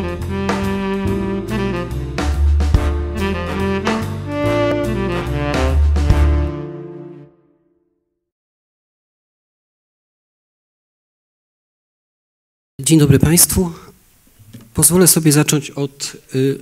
Dzień dobry Państwu. Pozwolę sobie zacząć od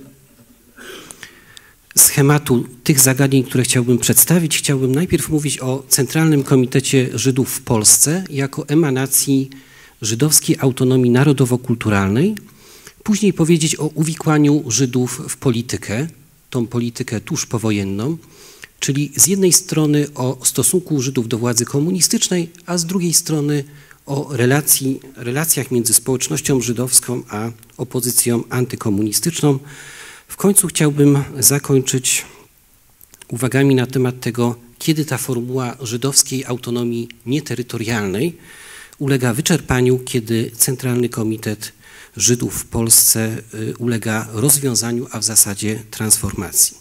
schematu tych zagadnień, które chciałbym przedstawić. Chciałbym najpierw mówić o Centralnym Komitecie Żydów w Polsce jako emanacji żydowskiej autonomii narodowo-kulturalnej. Później powiedzieć o uwikłaniu Żydów w politykę, tą politykę tuż powojenną, czyli z jednej strony o stosunku Żydów do władzy komunistycznej, a z drugiej strony o relacjach między społecznością żydowską a opozycją antykomunistyczną. W końcu chciałbym zakończyć uwagami na temat tego, kiedy ta formuła żydowskiej autonomii nieterytorialnej ulega wyczerpaniu, kiedy Centralny Komitet Żydów w Polsce ulega rozwiązaniu, a w zasadzie transformacji.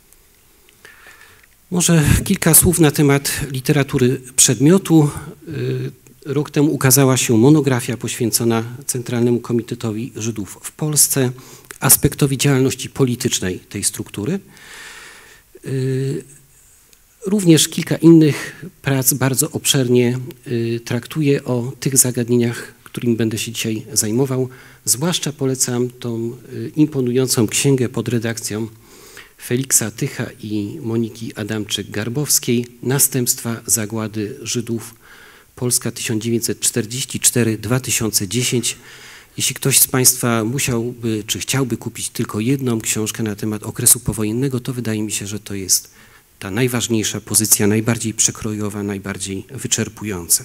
Może kilka słów na temat literatury przedmiotu. Rok temu ukazała się monografia poświęcona Centralnemu Komitetowi Żydów w Polsce, aspektowi działalności politycznej tej struktury. Również kilka innych prac bardzo obszernie traktuje o tych zagadnieniach, którymi będę się dzisiaj zajmował. Zwłaszcza polecam tą imponującą księgę pod redakcją Feliksa Tycha i Moniki Adamczyk-Garbowskiej „Następstwa zagłady Żydów Polska 1944-2010. Jeśli ktoś z Państwa musiałby, czy chciałby kupić tylko jedną książkę na temat okresu powojennego, to wydaje mi się, że to jest ta najważniejsza pozycja, najbardziej przekrojowa, najbardziej wyczerpująca.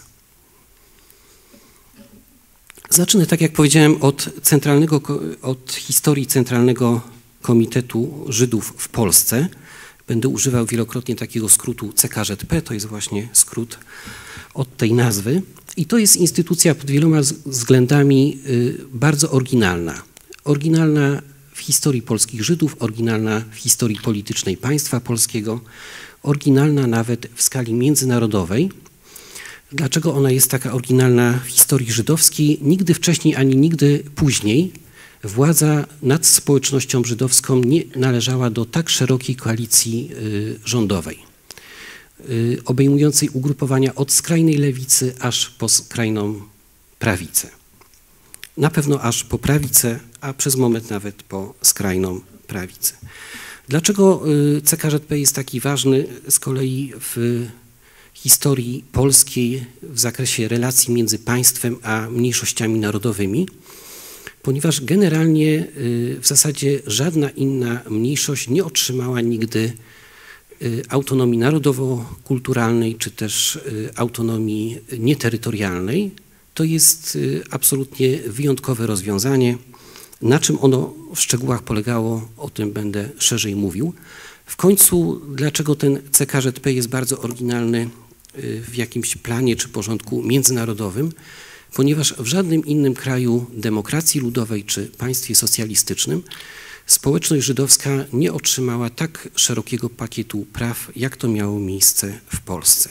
Zacznę, tak jak powiedziałem, od historii Centralnego Komitetu Żydów w Polsce. Będę używał wielokrotnie takiego skrótu CKŻP, to jest właśnie skrót od tej nazwy. I to jest instytucja pod wieloma względami bardzo oryginalna. Oryginalna w historii polskich Żydów, oryginalna w historii politycznej państwa polskiego, oryginalna nawet w skali międzynarodowej. Dlaczego ona jest taka oryginalna w historii żydowskiej? Nigdy wcześniej ani nigdy później władza nad społecznością żydowską nie należała do tak szerokiej koalicji rządowej, obejmującej ugrupowania od skrajnej lewicy aż po skrajną prawicę. Na pewno aż po prawicę, a przez moment nawet po skrajną prawicę. Dlaczego CKŻP jest taki ważny z kolei w historii polskiej w zakresie relacji między państwem a mniejszościami narodowymi? Ponieważ generalnie w zasadzie żadna inna mniejszość nie otrzymała nigdy autonomii narodowo-kulturalnej czy też autonomii nieterytorialnej. To jest absolutnie wyjątkowe rozwiązanie. Na czym ono w szczegółach polegało, o tym będę szerzej mówił. W końcu, dlaczego ten CKŻP jest bardzo oryginalny w jakimś planie czy porządku międzynarodowym? Ponieważ w żadnym innym kraju demokracji ludowej czy państwie socjalistycznym społeczność żydowska nie otrzymała tak szerokiego pakietu praw, jak to miało miejsce w Polsce.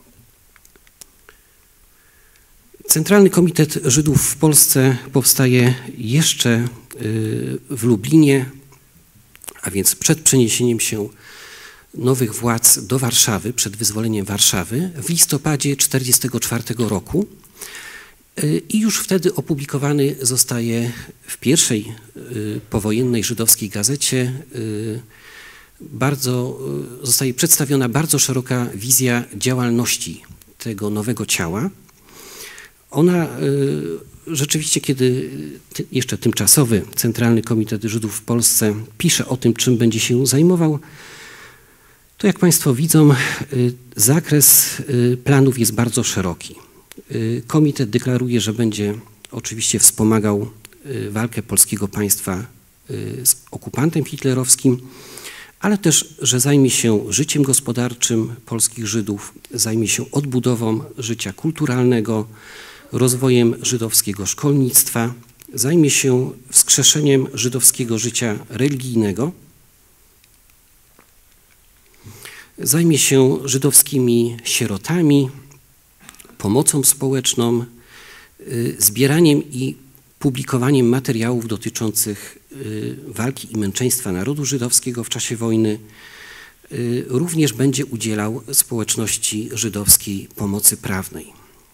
Centralny Komitet Żydów w Polsce powstaje jeszcze w Lublinie, a więc przed przeniesieniem się nowych władz do Warszawy, przed wyzwoleniem Warszawy w listopadzie 1944 roku. I już wtedy opublikowany zostaje w pierwszej powojennej żydowskiej gazecie zostaje przedstawiona bardzo szeroka wizja działalności tego nowego ciała. Ona rzeczywiście, kiedy jeszcze tymczasowy Centralny Komitet Żydów w Polsce pisze o tym, czym będzie się zajmował, to jak Państwo widzą, zakres planów jest bardzo szeroki. Komitet deklaruje, że będzie oczywiście wspomagał walkę polskiego państwa z okupantem hitlerowskim, ale też, że zajmie się życiem gospodarczym polskich Żydów, zajmie się odbudową życia kulturalnego, rozwojem żydowskiego szkolnictwa, zajmie się wskrzeszeniem żydowskiego życia religijnego, zajmie się żydowskimi sierotami, pomocą społeczną, zbieraniem i publikowaniem materiałów dotyczących walki i męczeństwa narodu żydowskiego w czasie wojny. Również będzie udzielał społeczności żydowskiej pomocy prawnej.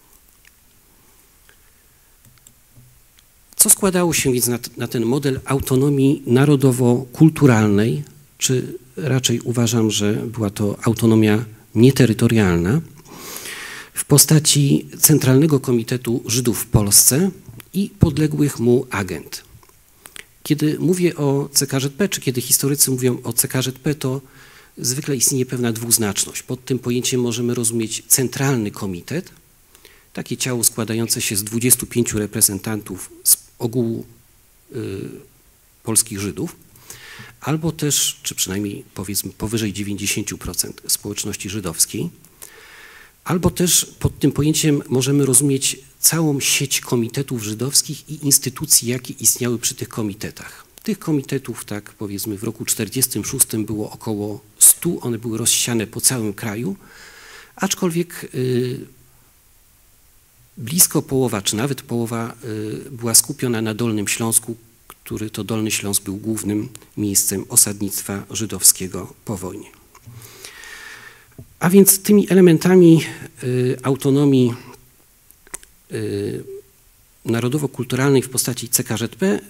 Co składało się więc na ten model autonomii narodowo-kulturalnej, czy raczej uważam, że była to autonomia nieterytorialna, w postaci Centralnego Komitetu Żydów w Polsce i podległych mu agent. Kiedy mówię o CKŻP, czy kiedy historycy mówią o CKŻP, to zwykle istnieje pewna dwuznaczność. Pod tym pojęciem możemy rozumieć Centralny Komitet, takie ciało składające się z 25 reprezentantów z ogółu polskich Żydów, albo też, czy przynajmniej powiedzmy powyżej 90% społeczności żydowskiej, albo też pod tym pojęciem możemy rozumieć całą sieć komitetów żydowskich i instytucji, jakie istniały przy tych komitetach. Tych komitetów, tak powiedzmy, w roku 1946 było około 100, one były rozsiane po całym kraju, aczkolwiek blisko połowa, czy nawet połowa była skupiona na Dolnym Śląsku, który to Dolny Śląsk był głównym miejscem osadnictwa żydowskiego po wojnie. A więc tymi elementami autonomii narodowo-kulturalnej w postaci CKŻP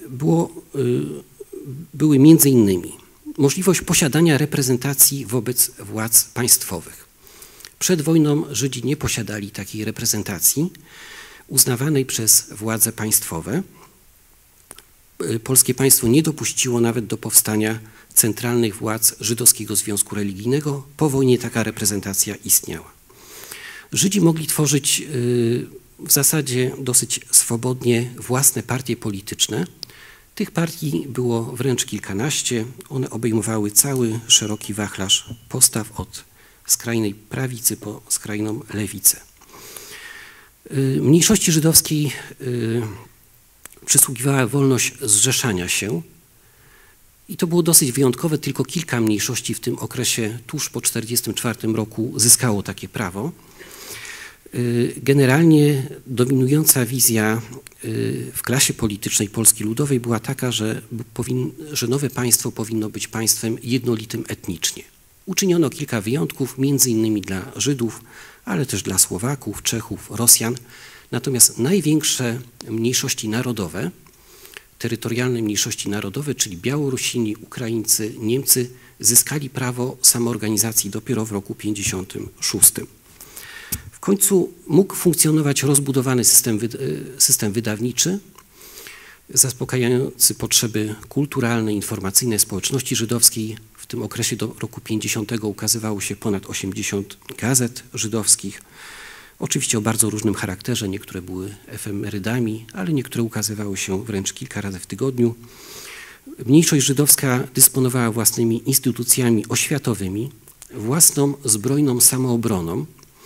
były między innymi możliwość posiadania reprezentacji wobec władz państwowych. Przed wojną Żydzi nie posiadali takiej reprezentacji uznawanej przez władze państwowe. Polskie państwo nie dopuściło nawet do powstania centralnych władz Żydowskiego Związku Religijnego. Po wojnie taka reprezentacja istniała. Żydzi mogli tworzyć w zasadzie dosyć swobodnie własne partie polityczne. Tych partii było wręcz kilkanaście. One obejmowały cały szeroki wachlarz postaw od skrajnej prawicy po skrajną lewicę. Mniejszości żydowskiej przysługiwała wolność zrzeszania się i to było dosyć wyjątkowe. Tylko kilka mniejszości w tym okresie tuż po 1944 roku zyskało takie prawo. Generalnie dominująca wizja w klasie politycznej Polski Ludowej była taka, że nowe państwo powinno być państwem jednolitym etnicznie. Uczyniono kilka wyjątków, między innymi dla Żydów, ale też dla Słowaków, Czechów, Rosjan. Natomiast największe mniejszości narodowe, terytorialne mniejszości narodowe, czyli Białorusini, Ukraińcy, Niemcy, zyskali prawo samoorganizacji dopiero w roku 1956. W końcu mógł funkcjonować rozbudowany system wydawniczy, zaspokajający potrzeby kulturalne, informacyjne społeczności żydowskiej. W tym okresie do roku 50 ukazywało się ponad 80 gazet żydowskich, oczywiście o bardzo różnym charakterze. Niektóre były efemerydami, ale niektóre ukazywały się wręcz kilka razy w tygodniu. Mniejszość żydowska dysponowała własnymi instytucjami oświatowymi, własną zbrojną samoobroną,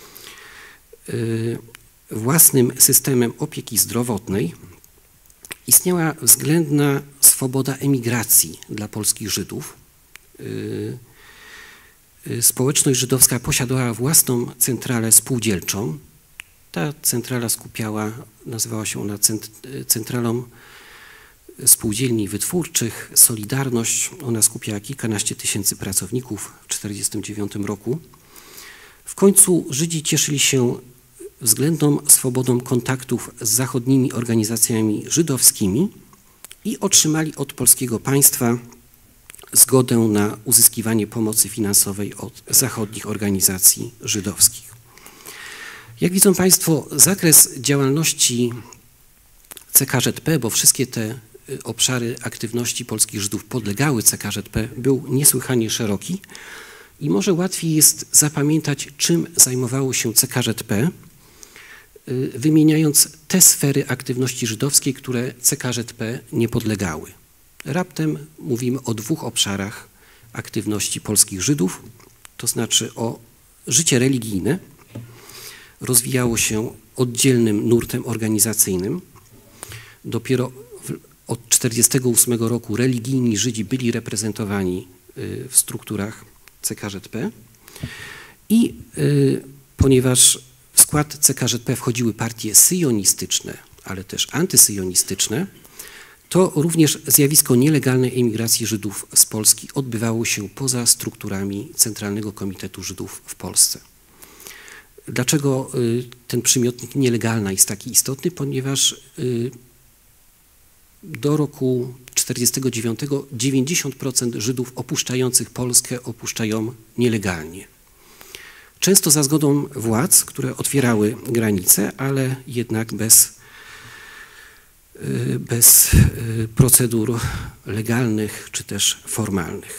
własnym systemem opieki zdrowotnej. Istniała względna swoboda emigracji dla polskich Żydów. Społeczność żydowska posiadała własną centralę spółdzielczą. Ta centrala nazywała się ona Centralą Spółdzielni Wytwórczych Solidarność. Ona skupiała kilkanaście tysięcy pracowników w 1949 roku. W końcu Żydzi cieszyli się względną swobodą kontaktów z zachodnimi organizacjami żydowskimi i otrzymali od polskiego państwa zgodę na uzyskiwanie pomocy finansowej od zachodnich organizacji żydowskich. Jak widzą Państwo, zakres działalności CKŻP, bo wszystkie te obszary aktywności polskich Żydów podlegały CKŻP, był niesłychanie szeroki i może łatwiej jest zapamiętać, czym zajmowało się CKŻP, wymieniając te sfery aktywności żydowskiej, które CKŻP nie podlegały. Raptem mówimy o dwóch obszarach aktywności polskich Żydów, to znaczy o życie religijne. Rozwijało się oddzielnym nurtem organizacyjnym. Dopiero od 1948 roku religijni Żydzi byli reprezentowani w strukturach CKŻP i ponieważ w skład CKŻP wchodziły partie syjonistyczne, ale też antysyjonistyczne, to również zjawisko nielegalnej emigracji Żydów z Polski odbywało się poza strukturami Centralnego Komitetu Żydów w Polsce. Dlaczego ten przymiotnik nielegalna jest taki istotny? Ponieważ do roku 1949 90% Żydów opuszczających Polskę opuszczają nielegalnie. Często za zgodą władz, które otwierały granice, ale jednak bez procedur legalnych czy też formalnych.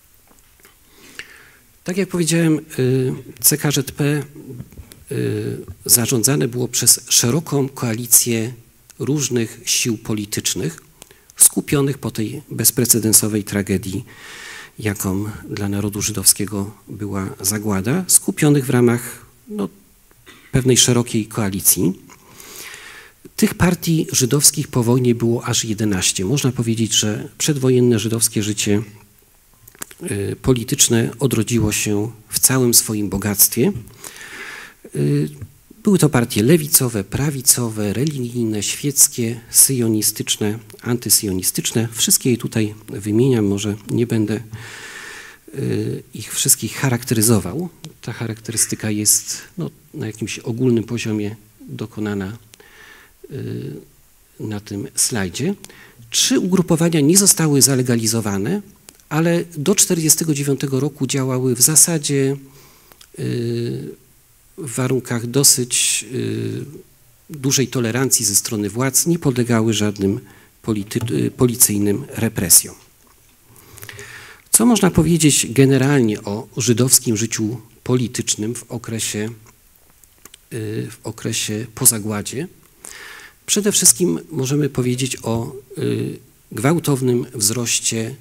Tak jak powiedziałem, CKŻP zarządzane było przez szeroką koalicję różnych sił politycznych skupionych po tej bezprecedensowej tragedii, jaką dla narodu żydowskiego była zagłada, skupionych w ramach pewnej szerokiej koalicji. Tych partii żydowskich po wojnie było aż 11. Można powiedzieć, że przedwojenne żydowskie życie polityczne odrodziło się w całym swoim bogactwie. Były to partie lewicowe, prawicowe, religijne, świeckie, syjonistyczne, antysyjonistyczne. Wszystkie je tutaj wymieniam, może nie będę ich wszystkich charakteryzował. Ta charakterystyka jest na jakimś ogólnym poziomie dokonana na tym slajdzie. 3 ugrupowania nie zostały zalegalizowane, ale do 1949 roku działały w zasadzie w warunkach dosyć dużej tolerancji ze strony władz, nie podlegały żadnym policyjnym represjom. Co można powiedzieć generalnie o żydowskim życiu politycznym w okresie po zagładzie? Przede wszystkim możemy powiedzieć o gwałtownym wzroście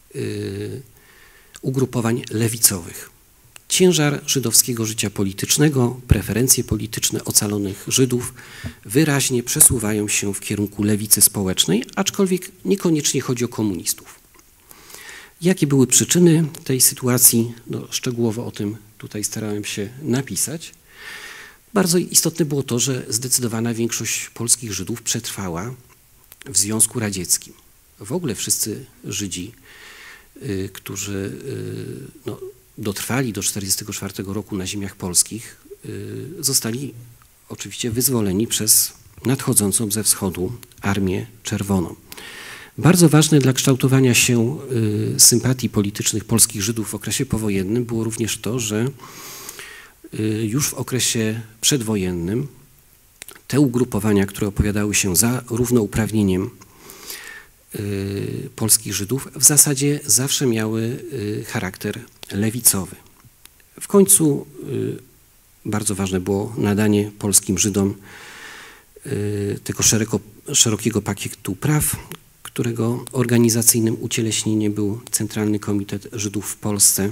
ugrupowań lewicowych. Ciężar żydowskiego życia politycznego, preferencje polityczne ocalonych Żydów wyraźnie przesuwają się w kierunku lewicy społecznej, aczkolwiek niekoniecznie chodzi o komunistów. Jakie były przyczyny tej sytuacji? Szczegółowo o tym tutaj starałem się napisać. Bardzo istotne było to, że zdecydowana większość polskich Żydów przetrwała w Związku Radzieckim. W ogóle wszyscy Żydzi, którzy dotrwali do 1944 roku na ziemiach polskich, zostali oczywiście wyzwoleni przez nadchodzącą ze wschodu Armię Czerwoną. Bardzo ważne dla kształtowania się sympatii politycznych polskich Żydów w okresie powojennym było również to, że już w okresie przedwojennym te ugrupowania, które opowiadały się za równouprawnieniem polskich Żydów, w zasadzie zawsze miały charakter lewicowy. W końcu bardzo ważne było nadanie polskim Żydom tego szerokiego pakietu praw, którego organizacyjnym ucieleśnieniem był Centralny Komitet Żydów w Polsce.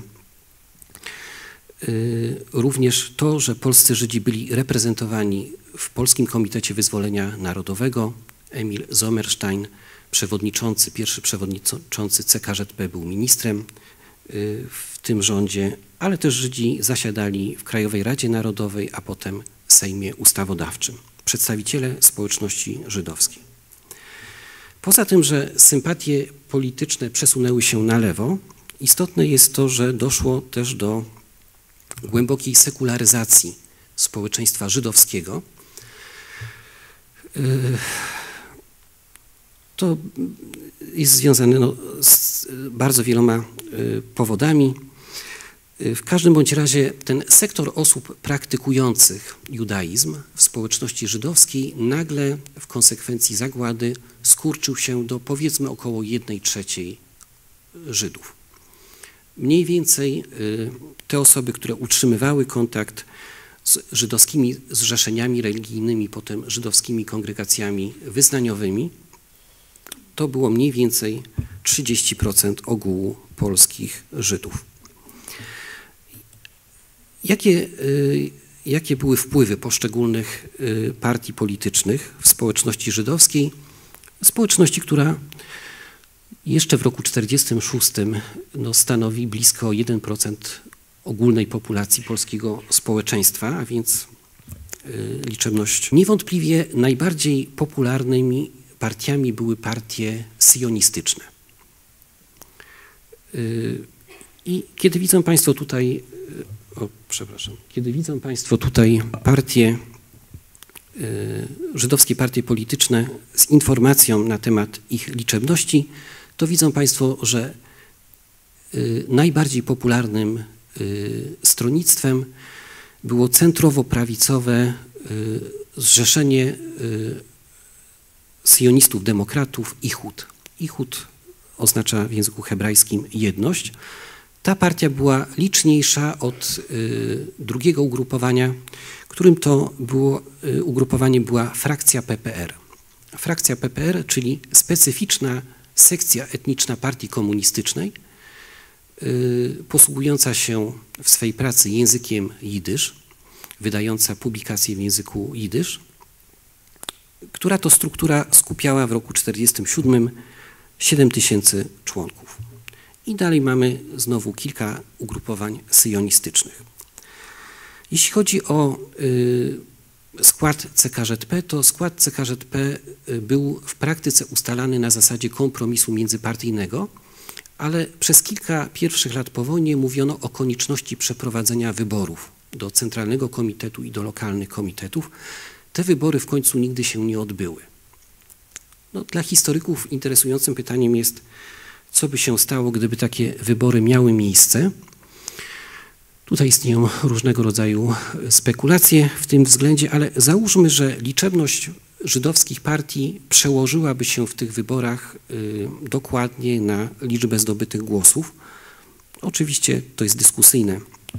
Również to, że polscy Żydzi byli reprezentowani w Polskim Komitecie Wyzwolenia Narodowego. Emil Sommerstein, pierwszy przewodniczący CKŻP, był ministrem w tym rządzie, ale też Żydzi zasiadali w Krajowej Radzie Narodowej, a potem w Sejmie Ustawodawczym. Przedstawiciele społeczności żydowskiej. Poza tym, że sympatie polityczne przesunęły się na lewo, istotne jest to, że doszło też do głębokiej sekularyzacji społeczeństwa żydowskiego. To jest związane z bardzo wieloma powodami. W każdym bądź razie ten sektor osób praktykujących judaizm w społeczności żydowskiej nagle w konsekwencji zagłady skurczył się do powiedzmy około 1/3 Żydów. Mniej więcej te osoby, które utrzymywały kontakt z żydowskimi zrzeszeniami religijnymi, potem żydowskimi kongregacjami wyznaniowymi, to było mniej więcej 30% ogółu polskich Żydów. Jakie były wpływy poszczególnych partii politycznych w społeczności żydowskiej? Społeczności, która jeszcze w roku 1946 stanowi blisko 1% ogólnej populacji polskiego społeczeństwa, a więc liczebność. Niewątpliwie najbardziej popularnymi partiami były partie sionistyczne. I kiedy widzą Państwo tutaj, kiedy widzą Państwo tutaj partie, żydowskie partie polityczne z informacją na temat ich liczebności, to widzą Państwo, że najbardziej popularnym stronnictwem było centrowo-prawicowe Zrzeszenie Sionistów Demokratów Ichud. Ichud oznacza w języku hebrajskim jedność. Ta partia była liczniejsza od drugiego ugrupowania, którym to było, ugrupowanie była frakcja PPR. Frakcja PPR, czyli specyficzna sekcja etniczna partii komunistycznej, posługująca się w swej pracy językiem jidysz, wydająca publikacje w języku jidysz, która to struktura skupiała w roku 1947 7 000 członków. I dalej mamy znowu kilka ugrupowań syjonistycznych. Jeśli chodzi o skład CKŻP, to skład CKŻP był w praktyce ustalany na zasadzie kompromisu międzypartyjnego, ale przez kilka pierwszych lat po wojnie mówiono o konieczności przeprowadzenia wyborów do Centralnego Komitetu i do lokalnych komitetów. Te wybory w końcu nigdy się nie odbyły. No, dla historyków interesującym pytaniem jest, co by się stało, gdyby takie wybory miały miejsce. Tutaj istnieją różnego rodzaju spekulacje w tym względzie, ale załóżmy, że liczebność żydowskich partii przełożyłaby się w tych wyborach dokładnie na liczbę zdobytych głosów. Oczywiście to jest dyskusyjne,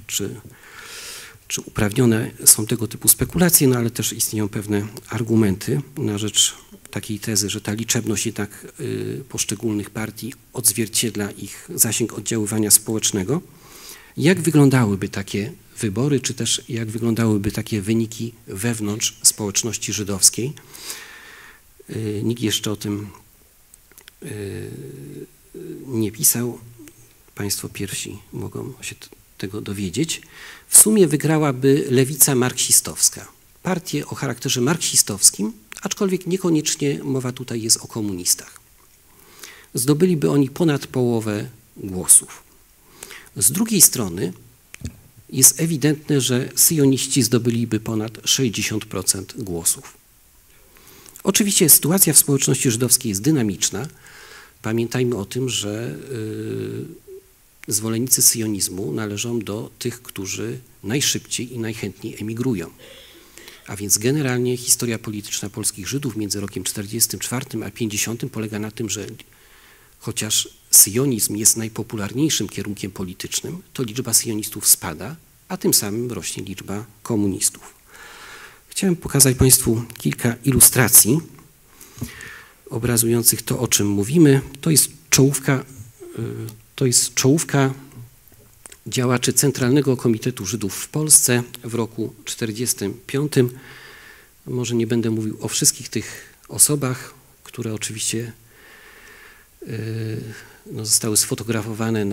czy uprawnione są tego typu spekulacje, no ale też istnieją pewne argumenty na rzecz takiej tezy, że ta liczebność jednak poszczególnych partii odzwierciedla ich zasięg oddziaływania społecznego. Jak wyglądałyby takie wybory, czy też jak wyglądałyby takie wyniki wewnątrz społeczności żydowskiej? Nikt jeszcze o tym nie pisał. Państwo pierwsi mogą się tego dowiedzieć. W sumie wygrałaby lewica marksistowska. Partie o charakterze marksistowskim, aczkolwiek niekoniecznie mowa tutaj jest o komunistach. Zdobyliby oni ponad połowę głosów. Z drugiej strony jest ewidentne, że syjoniści zdobyliby ponad 60% głosów. Oczywiście sytuacja w społeczności żydowskiej jest dynamiczna. Pamiętajmy o tym, że zwolennicy syjonizmu należą do tych, którzy najszybciej i najchętniej emigrują. A więc generalnie historia polityczna polskich Żydów między rokiem 1944 a 1950 polega na tym, że chociaż syjonizm jest najpopularniejszym kierunkiem politycznym, to liczba syjonistów spada, a tym samym rośnie liczba komunistów. Chciałem pokazać Państwu kilka ilustracji obrazujących to, o czym mówimy. To jest czołówka działaczy Centralnego Komitetu Żydów w Polsce w roku 1945. Może nie będę mówił o wszystkich tych osobach, które oczywiście zostały sfotografowane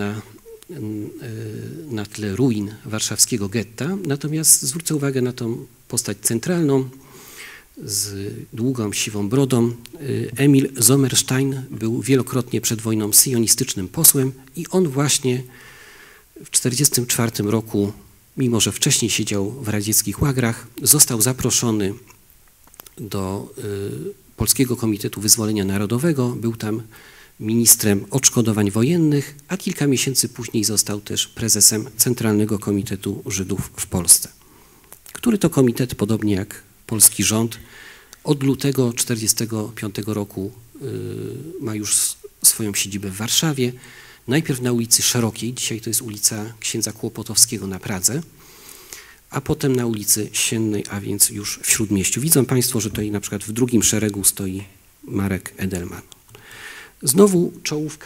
na tle ruin warszawskiego getta. Natomiast zwrócę uwagę na tą postać centralną z długą, siwą brodą. Emil Sommerstein był wielokrotnie przed wojną syjonistycznym posłem i on właśnie w 1944 roku, mimo że wcześniej siedział w radzieckich łagrach, został zaproszony do Polskiego Komitetu Wyzwolenia Narodowego. Był tam ministrem odszkodowań wojennych, a kilka miesięcy później został też prezesem Centralnego Komitetu Żydów w Polsce, który to komitet, podobnie jak polski rząd, od lutego 1945 roku ma już swoją siedzibę w Warszawie. Najpierw na ulicy Szerokiej, dzisiaj to jest ulica Księdza Kłopotowskiego na Pradze, a potem na ulicy Siennej, a więc już w Śródmieściu. Widzą Państwo, że tutaj na przykład w drugim szeregu stoi Marek Edelman. Znowu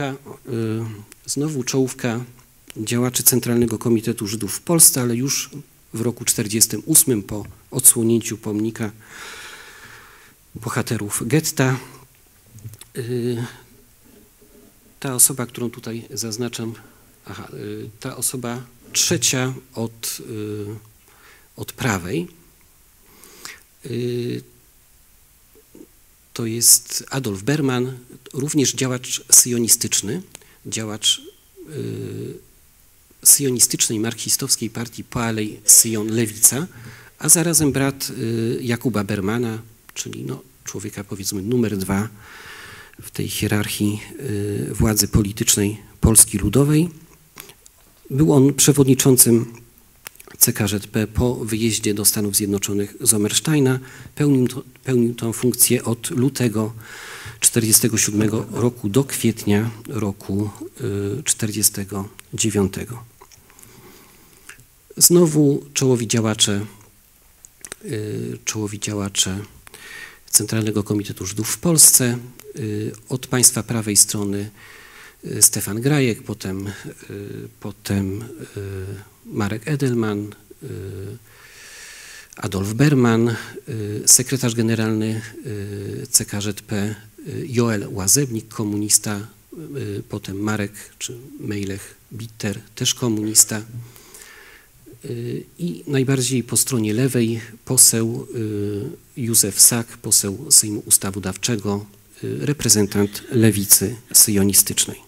czołówka działaczy Centralnego Komitetu Żydów w Polsce, ale już w roku 1948 po odsłonięciu pomnika bohaterów getta. Ta osoba, którą tutaj zaznaczam, ta osoba trzecia od prawej, to jest Adolf Berman, również działacz syjonistyczny, działacz syjonistycznej marksistowskiej partii Poalej Syjon Lewica, a zarazem brat Jakuba Bermana, czyli no, człowieka powiedzmy numer 2 w tej hierarchii władzy politycznej Polski Ludowej. Był on przewodniczącym CKŻP po wyjeździe do Stanów Zjednoczonych Sommersteina. Pełnił tę funkcję od lutego 1947 roku do kwietnia roku 1949. Znowu czołowi działacze Centralnego Komitetu Żydów w Polsce. Od państwa prawej strony Stefan Grajek, potem Marek Edelman, Adolf Berman, sekretarz generalny CKŻP Joel Łazebnik, komunista, potem Marek czy Mejlech Bitter, też komunista. I najbardziej po stronie lewej poseł Józef Sak, poseł Sejmu Ustawodawczego, reprezentant lewicy syjonistycznej.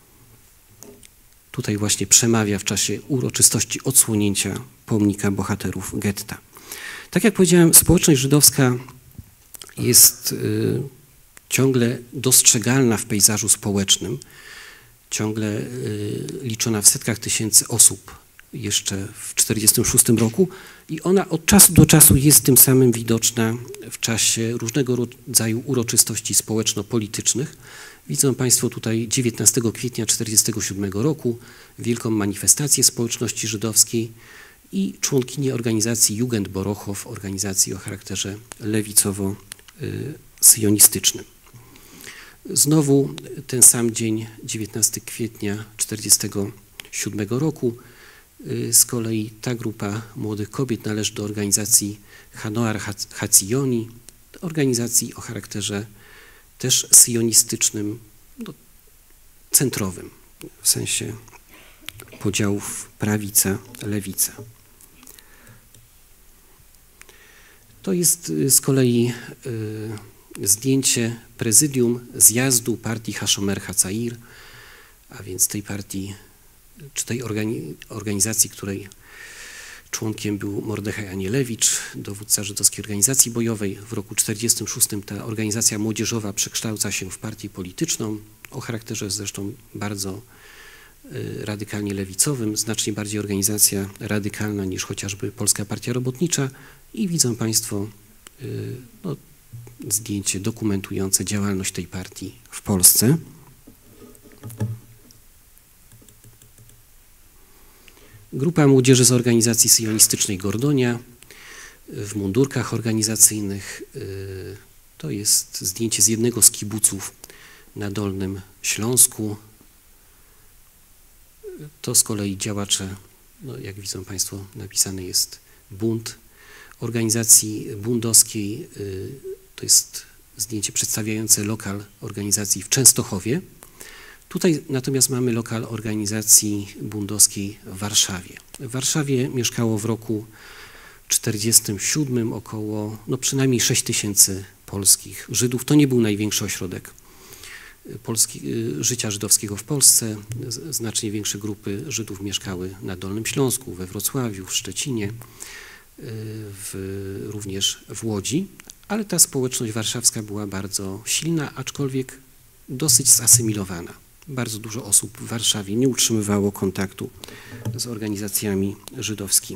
Tutaj właśnie przemawia w czasie uroczystości odsłonięcia pomnika bohaterów getta. Tak jak powiedziałem, społeczność żydowska jest ciągle dostrzegalna w pejzażu społecznym, ciągle liczona w setkach tysięcy osób jeszcze w 1946 roku i ona od czasu do czasu jest tym samym widoczna w czasie różnego rodzaju uroczystości społeczno-politycznych. Widzą Państwo tutaj 19 kwietnia 1947 roku wielką manifestację społeczności żydowskiej i członkini organizacji Jugend Borochow, organizacji o charakterze lewicowo-syjonistycznym. Znowu ten sam dzień, 19 kwietnia 1947 roku, z kolei ta grupa młodych kobiet należy do organizacji Hanoar Hatziyoni, organizacji o charakterze też syjonistycznym, no, centrowym, w sensie podziałów prawica, lewica. To jest z kolei zdjęcie prezydium zjazdu partii Hashomer Hatzair, a więc tej partii, czy tej organizacji, której członkiem był Mordechaj Anielewicz, dowódca żydowskiej organizacji bojowej. W roku 1946 ta organizacja młodzieżowa przekształca się w partię polityczną, o charakterze zresztą bardzo radykalnie lewicowym, znacznie bardziej organizacja radykalna niż chociażby Polska Partia Robotnicza i widzą Państwo no, zdjęcie dokumentujące działalność tej partii w Polsce. Grupa młodzieży z organizacji syjonistycznej Gordonia w mundurkach organizacyjnych. To jest zdjęcie z jednego z kibuców na Dolnym Śląsku. To z kolei działacze, no jak widzą Państwo, napisany jest bunt organizacji bundowskiej. To jest zdjęcie przedstawiające lokal organizacji w Częstochowie. Tutaj natomiast mamy lokal organizacji bundowskiej w Warszawie. W Warszawie mieszkało w roku 1947 około, no przynajmniej 6 000 polskich Żydów. To nie był największy ośrodek życia żydowskiego w Polsce. Znacznie większe grupy Żydów mieszkały na Dolnym Śląsku, we Wrocławiu, w Szczecinie, również w Łodzi, ale ta społeczność warszawska była bardzo silna, aczkolwiek dosyć zasymilowana. Bardzo dużo osób w Warszawie nie utrzymywało kontaktu z organizacjami żydowskimi.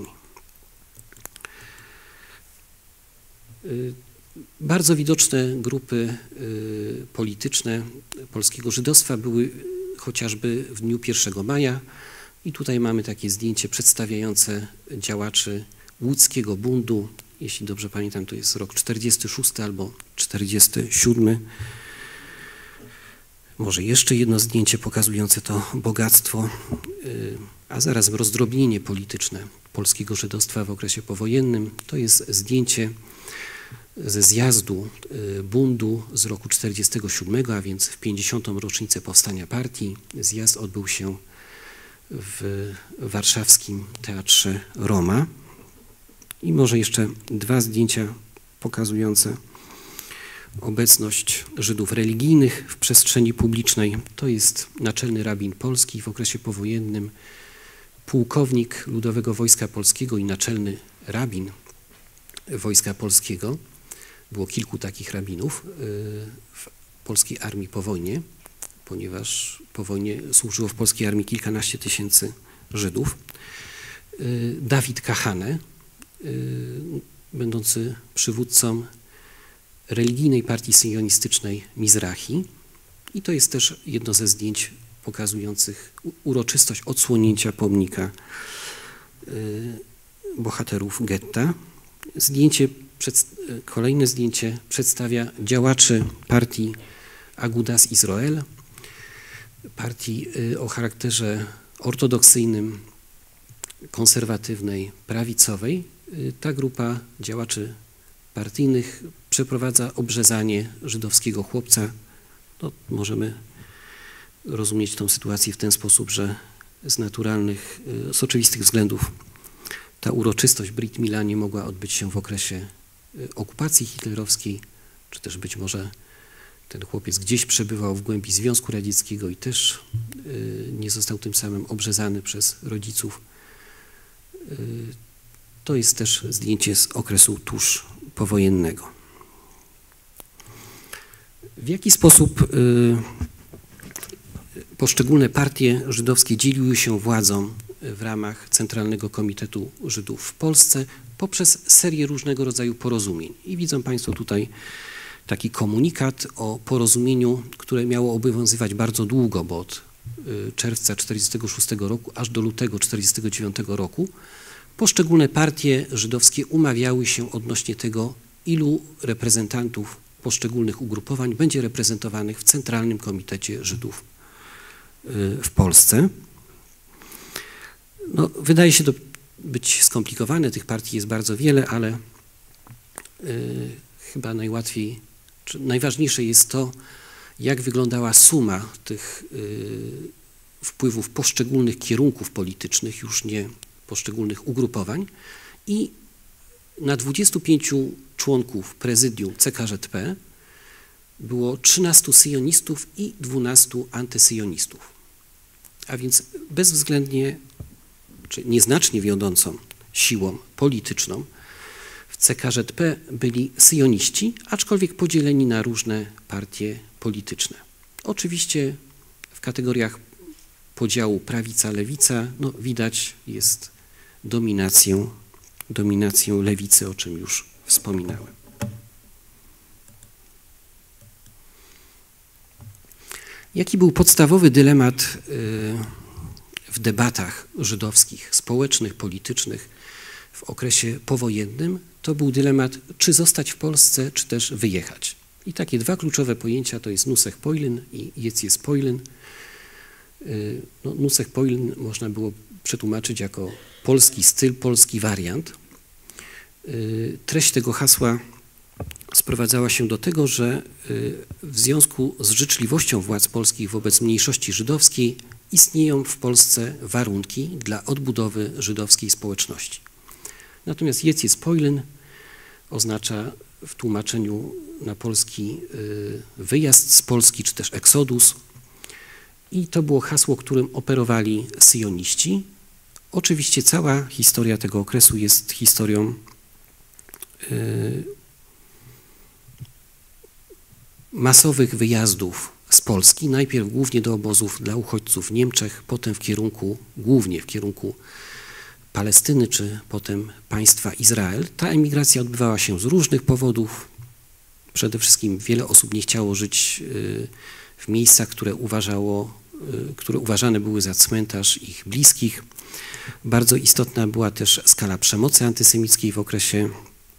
Bardzo widoczne grupy polityczne polskiego żydostwa były chociażby w dniu 1 maja i tutaj mamy takie zdjęcie przedstawiające działaczy łódzkiego bundu. Jeśli dobrze pamiętam, to jest rok 46 albo 47. Może jeszcze jedno zdjęcie pokazujące to bogactwo, a zarazem rozdrobnienie polityczne polskiego żydostwa w okresie powojennym. To jest zdjęcie ze zjazdu bundu z roku 47, a więc w 50. rocznicę powstania partii. Zjazd odbył się w warszawskim Teatrze Roma. I może jeszcze dwa zdjęcia pokazujące obecność Żydów religijnych w przestrzeni publicznej. To jest naczelny rabin polski w okresie powojennym, pułkownik Ludowego Wojska Polskiego i naczelny rabin Wojska Polskiego. Było kilku takich rabinów w polskiej armii po wojnie, ponieważ po wojnie służyło w polskiej armii kilkanaście tysięcy Żydów. Dawid Kahane, będący przywódcą religijnej partii syjonistycznej Mizrahi. I to jest też jedno ze zdjęć pokazujących uroczystość odsłonięcia pomnika bohaterów getta. Kolejne zdjęcie przedstawia działaczy partii Agudas Israel, partii o charakterze ortodoksyjnym, konserwatywnej, prawicowej. Ta grupa działaczy partyjnych przeprowadza obrzezanie żydowskiego chłopca. No, możemy rozumieć tę sytuację w ten sposób, że z oczywistych względów ta uroczystość Brit Mila nie mogła odbyć się w okresie okupacji hitlerowskiej, czy też być może ten chłopiec gdzieś przebywał w głębi Związku Radzieckiego i też nie został tym samym obrzezany przez rodziców. To jest też zdjęcie z okresu tuż powojennego. W jaki sposób poszczególne partie żydowskie dzieliły się władzą w ramach Centralnego Komitetu Żydów w Polsce poprzez serię różnego rodzaju porozumień. I widzą Państwo tutaj taki komunikat o porozumieniu, które miało obowiązywać bardzo długo, bo od czerwca 1946 roku aż do lutego 1949 roku poszczególne partie żydowskie umawiały się odnośnie tego, ilu reprezentantów poszczególnych ugrupowań będzie reprezentowanych w Centralnym Komitecie Żydów w Polsce. No, wydaje się to być skomplikowane, tych partii jest bardzo wiele, ale chyba najłatwiej, czy najważniejsze jest to, jak wyglądała suma tych wpływów poszczególnych kierunków politycznych, już nie poszczególnych ugrupowań, i na 25 członków prezydium CKŻP było 13 syjonistów i 12 antysyjonistów. A więc bezwzględnie, czy nieznacznie wiodącą siłą polityczną w CKŻP byli syjoniści, aczkolwiek podzieleni na różne partie polityczne. Oczywiście w kategoriach podziału prawica-lewica no, widać jest dominację lewicy, o czym już wspominałem. Jaki był podstawowy dylemat w debatach żydowskich, społecznych, politycznych w okresie powojennym? To był dylemat, czy zostać w Polsce, czy też wyjechać. I takie dwa kluczowe pojęcia to jest Nusach Poilin i Jezies Poilin. No, Nusach Poilin można było przetłumaczyć jako polski styl, polski wariant. Treść tego hasła sprowadzała się do tego, że w związku z życzliwością władz polskich wobec mniejszości żydowskiej istnieją w Polsce warunki dla odbudowy żydowskiej społeczności. Natomiast Jezies Poilin oznacza w tłumaczeniu na polski wyjazd z Polski, czy też eksodus. I to było hasło, którym operowali syjoniści. Oczywiście cała historia tego okresu jest historią masowych wyjazdów z Polski, najpierw głównie do obozów dla uchodźców w Niemczech, potem głównie w kierunku Palestyny, czy potem państwa Izrael. Ta emigracja odbywała się z różnych powodów. Przede wszystkim wiele osób nie chciało żyć w miejscach, które uważane były za cmentarz ich bliskich. Bardzo istotna była też skala przemocy antysemickiej w okresie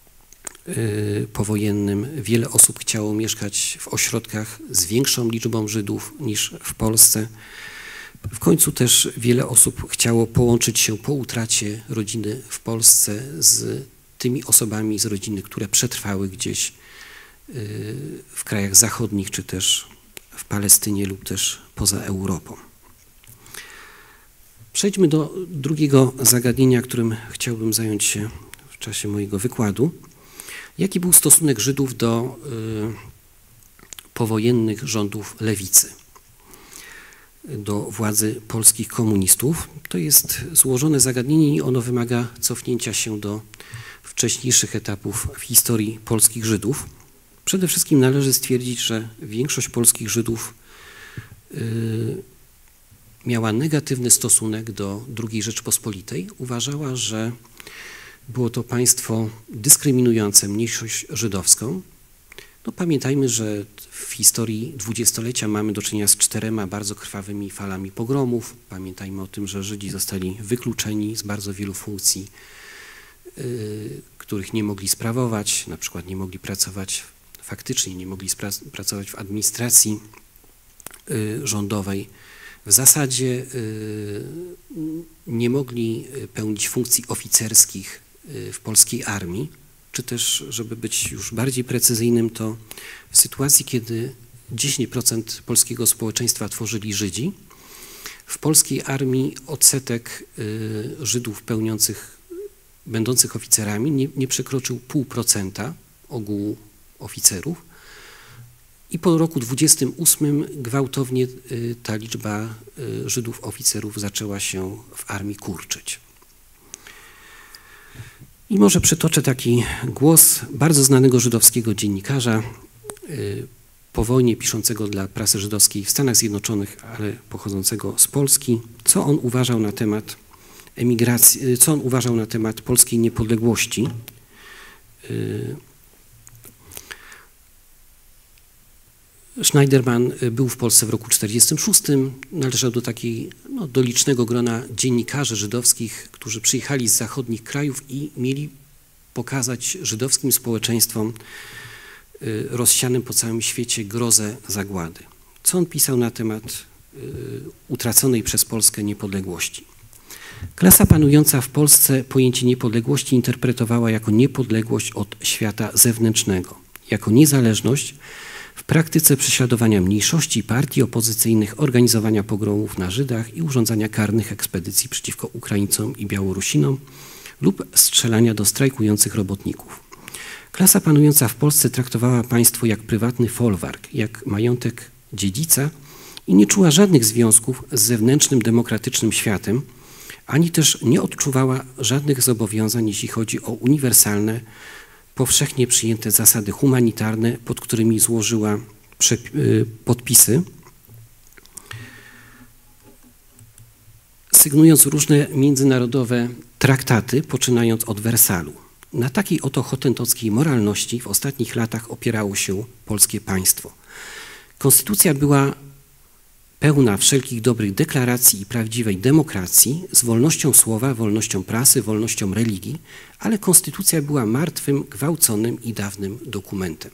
powojennym. Wiele osób chciało mieszkać w ośrodkach z większą liczbą Żydów niż w Polsce. W końcu też wiele osób chciało połączyć się po utracie rodziny w Polsce z tymi osobami z rodziny, które przetrwały gdzieś w krajach zachodnich, czy też w Palestynie lub też poza Europą. Przejdźmy do drugiego zagadnienia, którym chciałbym zająć się w czasie mojego wykładu. Jaki był stosunek Żydów do powojennych rządów lewicy do władzy polskich komunistów. To jest złożone zagadnienie i ono wymaga cofnięcia się do wcześniejszych etapów w historii polskich Żydów. Przede wszystkim należy stwierdzić, że większość polskich Żydów miała negatywny stosunek do II Rzeczpospolitej. Uważała, że było to państwo dyskryminujące mniejszość żydowską. No, pamiętajmy, że w historii dwudziestolecia mamy do czynienia z 4 bardzo krwawymi falami pogromów. Pamiętajmy o tym, że Żydzi zostali wykluczeni z bardzo wielu funkcji, których nie mogli sprawować, na przykład nie mogli pracować faktycznie, nie mogli pracować w administracji rządowej. W zasadzie nie mogli pełnić funkcji oficerskich w polskiej armii, czy też, żeby być już bardziej precyzyjnym, to w sytuacji, kiedy 10% polskiego społeczeństwa tworzyli Żydzi, w polskiej armii odsetek Żydów będących oficerami nie przekroczył 0,5% ogółu oficerów i po roku 28 gwałtownie ta liczba Żydów oficerów zaczęła się w armii kurczyć. I może przytoczę taki głos bardzo znanego żydowskiego dziennikarza po wojnie piszącego dla prasy żydowskiej w Stanach Zjednoczonych, ale pochodzącego z Polski, co on uważał na temat emigracji, co on uważał na temat polskiej niepodległości. Schneiderman był w Polsce w roku 1946, należał do licznego grona dziennikarzy żydowskich, którzy przyjechali z zachodnich krajów i mieli pokazać żydowskim społeczeństwom rozsianym po całym świecie grozę zagłady. Co on pisał na temat utraconej przez Polskę niepodległości? Klasa panująca w Polsce pojęcie niepodległości interpretowała jako niepodległość od świata zewnętrznego, jako niezależność w praktyce prześladowania mniejszości, partii opozycyjnych, organizowania pogromów na Żydach i urządzania karnych ekspedycji przeciwko Ukraińcom i Białorusinom lub strzelania do strajkujących robotników. Klasa panująca w Polsce traktowała państwo jak prywatny folwark, jak majątek dziedzica i nie czuła żadnych związków z zewnętrznym demokratycznym światem, ani też nie odczuwała żadnych zobowiązań, jeśli chodzi o uniwersalne, powszechnie przyjęte zasady humanitarne, pod którymi złożyła podpisy, sygnując różne międzynarodowe traktaty, poczynając od Wersalu. Na takiej oto hotentockiej moralności w ostatnich latach opierało się polskie państwo. Konstytucja była pełna wszelkich dobrych deklaracji i prawdziwej demokracji, z wolnością słowa, wolnością prasy, wolnością religii, ale konstytucja była martwym, gwałconym i dawnym dokumentem.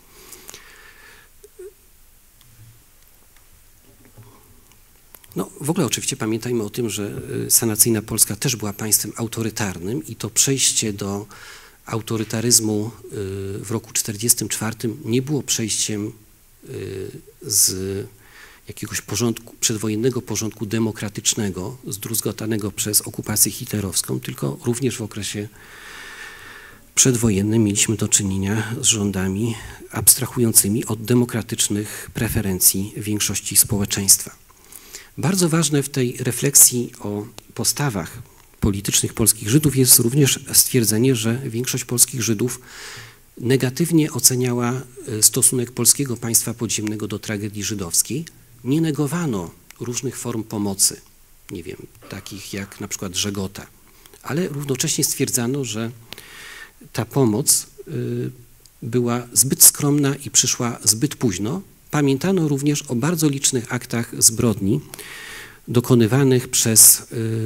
No, w ogóle oczywiście pamiętajmy o tym, że sanacyjna Polska też była państwem autorytarnym i to przejście do autorytaryzmu w roku 1944 nie było przejściem z jakiegoś przedwojennego porządku demokratycznego, zdruzgotanego przez okupację hitlerowską, tylko również w okresie przedwojennym mieliśmy do czynienia z rządami abstrahującymi od demokratycznych preferencji większości społeczeństwa. Bardzo ważne w tej refleksji o postawach politycznych polskich Żydów jest również stwierdzenie, że większość polskich Żydów negatywnie oceniała stosunek polskiego państwa podziemnego do tragedii żydowskiej. Nie negowano różnych form pomocy, nie wiem, takich jak na przykład Żegota, ale równocześnie stwierdzano, że ta pomoc była zbyt skromna i przyszła zbyt późno. Pamiętano również o bardzo licznych aktach zbrodni dokonywanych przez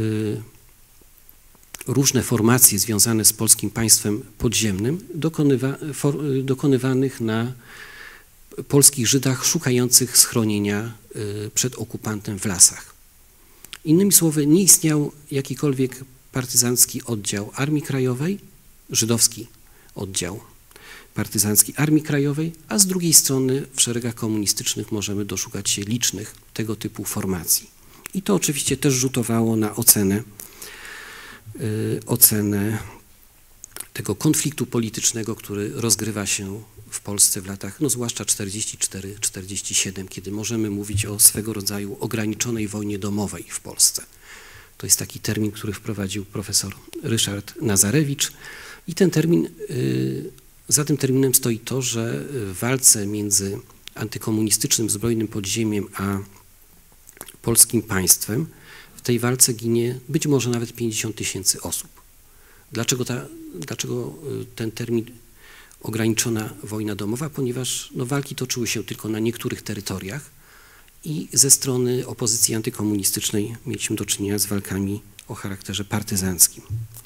różne formacje związane z polskim państwem podziemnym, dokonywanych na polskich Żydach szukających schronienia przed okupantem w lasach. Innymi słowy, nie istniał jakikolwiek partyzancki oddział Armii Krajowej, żydowski oddział partyzancki Armii Krajowej, a z drugiej strony w szeregach komunistycznych możemy doszukać się licznych tego typu formacji. I to oczywiście też rzutowało na ocenę tego konfliktu politycznego, który rozgrywa się w Polsce w latach, no zwłaszcza 44-47, kiedy możemy mówić o swego rodzaju ograniczonej wojnie domowej w Polsce. To jest taki termin, który wprowadził profesor Ryszard Nazarewicz i ten termin, za tym terminem stoi to, że w walce między antykomunistycznym zbrojnym podziemiem a polskim państwem w tej walce ginie być może nawet 50 000 osób. Dlaczego ten termin ograniczona wojna domowa? Ponieważ no, walki toczyły się tylko na niektórych terytoriach i ze strony opozycji antykomunistycznej mieliśmy do czynienia z walkami o charakterze partyzanckim.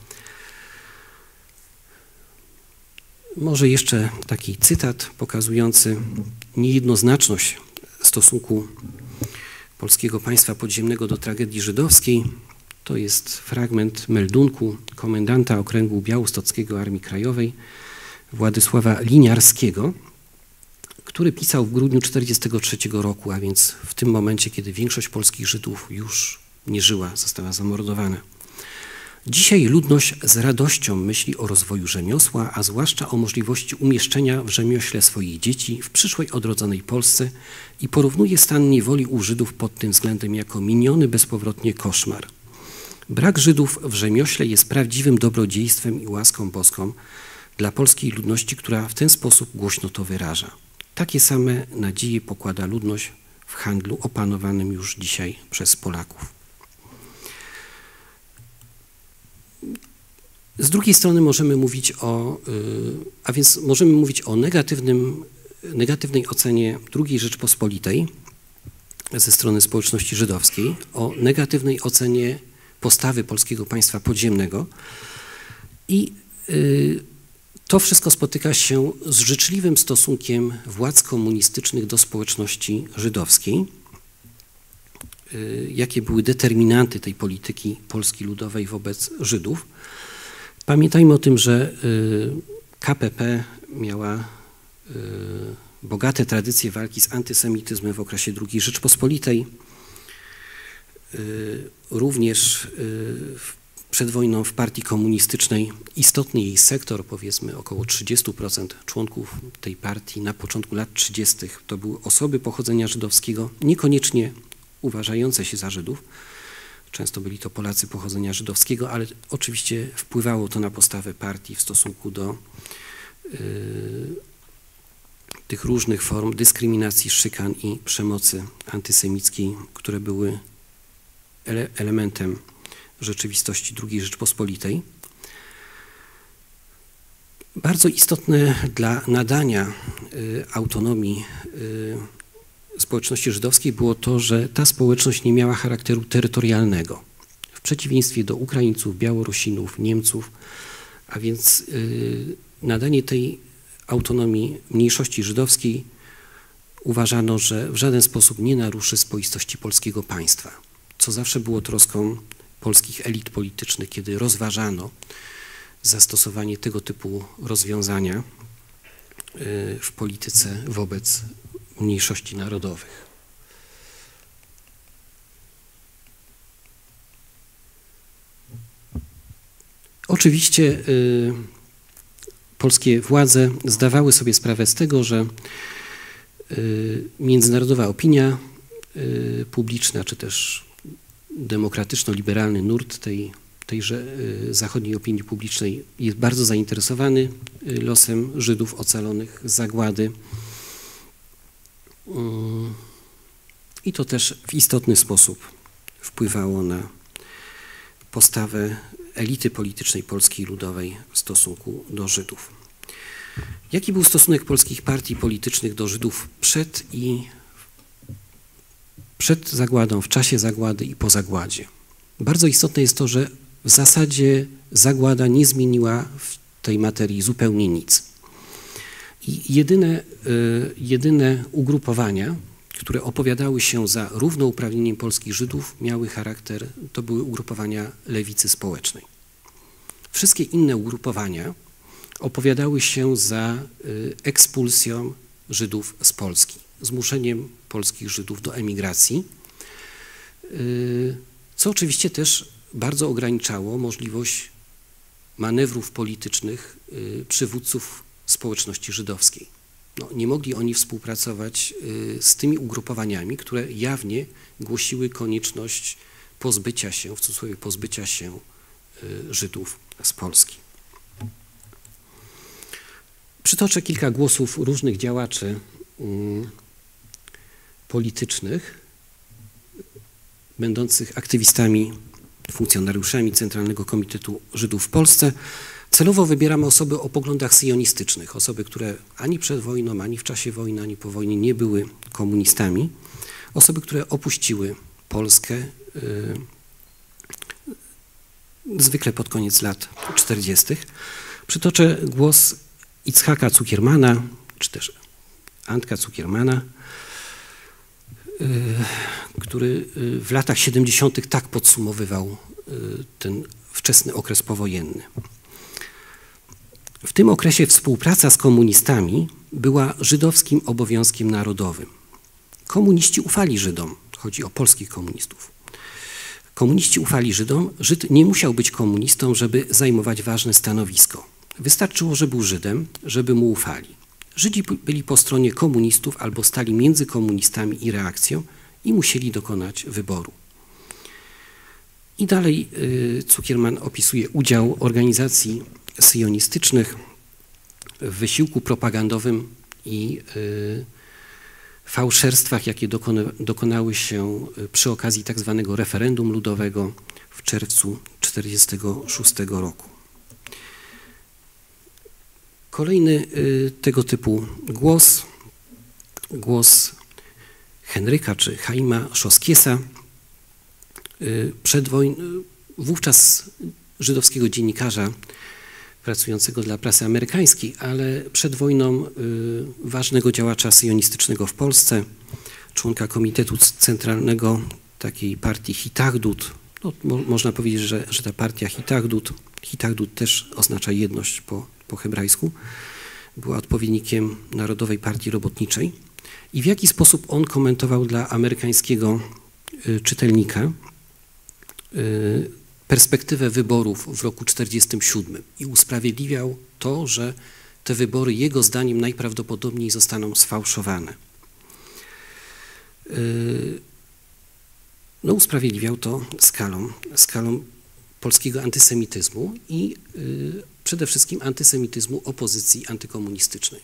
Może jeszcze taki cytat pokazujący niejednoznaczność stosunku polskiego państwa podziemnego do tragedii żydowskiej. To jest fragment meldunku komendanta okręgu białostockiego Armii Krajowej Władysława Liniarskiego, który pisał w grudniu 1943 roku, a więc w tym momencie, kiedy większość polskich Żydów już nie żyła, została zamordowana. Dzisiaj ludność z radością myśli o rozwoju rzemiosła, a zwłaszcza o możliwości umieszczenia w rzemiośle swoich dzieci w przyszłej odrodzonej Polsce i porównuje stan niewoli u Żydów pod tym względem jako miniony bezpowrotnie koszmar. Brak Żydów w rzemiośle jest prawdziwym dobrodziejstwem i łaską boską dla polskiej ludności, która w ten sposób głośno to wyraża. Takie same nadzieje pokłada ludność w handlu opanowanym już dzisiaj przez Polaków. Z drugiej strony możemy mówić o negatywnej ocenie II Rzeczpospolitej ze strony społeczności żydowskiej, o negatywnej ocenie postawy polskiego państwa podziemnego i to wszystko spotyka się z życzliwym stosunkiem władz komunistycznych do społeczności żydowskiej. Jakie były determinanty tej polityki Polski Ludowej wobec Żydów? Pamiętajmy o tym, że KPP miała bogate tradycje walki z antysemityzmem w okresie II Rzeczpospolitej. Również przed wojną w partii komunistycznej istotny jej sektor, powiedzmy około 30% członków tej partii na początku lat 30. to były osoby pochodzenia żydowskiego, niekoniecznie uważające się za Żydów. Często byli to Polacy pochodzenia żydowskiego, ale oczywiście wpływało to na postawę partii w stosunku do tych różnych form dyskryminacji, szykan i przemocy antysemickiej, które były elementem rzeczywistości II Rzeczpospolitej. Bardzo istotne dla nadania autonomii społeczności żydowskiej było to, że ta społeczność nie miała charakteru terytorialnego. W przeciwieństwie do Ukraińców, Białorusinów, Niemców, a więc nadanie tej autonomii mniejszości żydowskiej uważano, że w żaden sposób nie naruszy spoistości polskiego państwa, co zawsze było troską polskich elit politycznych, kiedy rozważano zastosowanie tego typu rozwiązania w polityce wobec mniejszości narodowych. Oczywiście polskie władze zdawały sobie sprawę z tego, że międzynarodowa opinia publiczna, czy też demokratyczno-liberalny nurt tejże zachodniej opinii publicznej jest bardzo zainteresowany losem Żydów ocalonych z zagłady. I to też w istotny sposób wpływało na postawę elity politycznej Polskiej Ludowej w stosunku do Żydów. Jaki był stosunek polskich partii politycznych do Żydów przed zagładą, w czasie zagłady i po zagładzie? Bardzo istotne jest to, że w zasadzie zagłada nie zmieniła w tej materii zupełnie nic. I jedyne ugrupowania, które opowiadały się za równouprawnieniem polskich Żydów, miały charakter, to były ugrupowania lewicy społecznej. Wszystkie inne ugrupowania opowiadały się za ekspulsją Żydów z Polski, zmuszeniem polskich Żydów do emigracji, co oczywiście też bardzo ograniczało możliwość manewrów politycznych przywódców społeczności żydowskiej. No, nie mogli oni współpracować z tymi ugrupowaniami, które jawnie głosiły konieczność pozbycia się, w cudzysłowie pozbycia się Żydów z Polski. Przytoczę kilka głosów różnych działaczy politycznych, będących aktywistami, funkcjonariuszami Centralnego Komitetu Żydów w Polsce. Celowo wybieramy osoby o poglądach syjonistycznych, osoby, które ani przed wojną, ani w czasie wojny, ani po wojnie nie były komunistami, osoby, które opuściły Polskę zwykle pod koniec lat 40. Przytoczę głos Itzhaka Cukiermana, czy też Antka Cukiermana, który w latach 70. tak podsumowywał ten wczesny okres powojenny. W tym okresie współpraca z komunistami była żydowskim obowiązkiem narodowym. Komuniści ufali Żydom, chodzi o polskich komunistów. Komuniści ufali Żydom, Żyd nie musiał być komunistą, żeby zajmować ważne stanowisko. Wystarczyło, że był Żydem, żeby mu ufali. Żydzi byli po stronie komunistów albo stali między komunistami i reakcją i musieli dokonać wyboru. I dalej Cukierman opisuje udział organizacji syjonistycznych w wysiłku propagandowym i fałszerstwach, jakie dokonały się przy okazji tak zwanego referendum ludowego w czerwcu 1946 roku. Kolejny tego typu głos Henryka czy Chaima Szoskiesa, wówczas żydowskiego dziennikarza pracującego dla prasy amerykańskiej, ale przed wojną ważnego działacza syjonistycznego w Polsce, członka Komitetu Centralnego takiej partii Hitagdut. No, można powiedzieć, że ta partia Hitagdut też oznacza jedność po hebrajsku, była odpowiednikiem Narodowej Partii Robotniczej. I w jaki sposób on komentował dla amerykańskiego czytelnika perspektywę wyborów w roku 1947 i usprawiedliwiał to, że te wybory jego zdaniem najprawdopodobniej zostaną sfałszowane. No, usprawiedliwiał to skalą polskiego antysemityzmu i przede wszystkim antysemityzmu opozycji antykomunistycznej.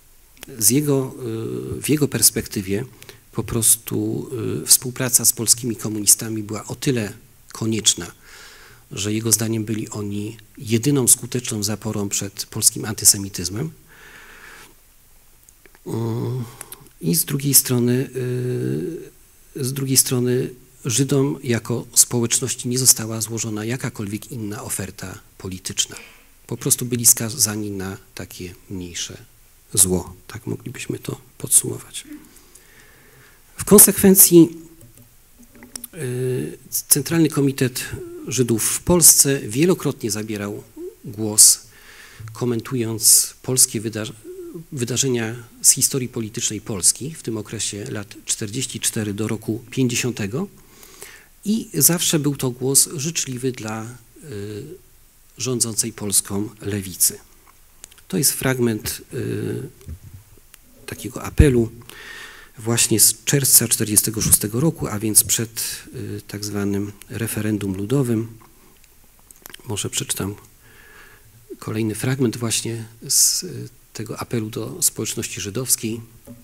W jego perspektywie po prostu współpraca z polskimi komunistami była o tyle konieczna, że jego zdaniem byli oni jedyną skuteczną zaporą przed polskim antysemityzmem. I z drugiej strony Żydom jako społeczności nie została złożona jakakolwiek inna oferta polityczna. Po prostu byli skazani na takie mniejsze zło. Tak moglibyśmy to podsumować. W konsekwencji Centralny Komitet Żydów w Polsce wielokrotnie zabierał głos, komentując polskie wydarzenia z historii politycznej Polski w tym okresie lat 44 do roku 50 i zawsze był to głos życzliwy dla rządzącej Polską lewicy. To jest fragment takiego apelu właśnie z czerwca 1946 roku, a więc przed tak zwanym referendum ludowym. Może przeczytam kolejny fragment właśnie z tego apelu do społeczności żydowskiej.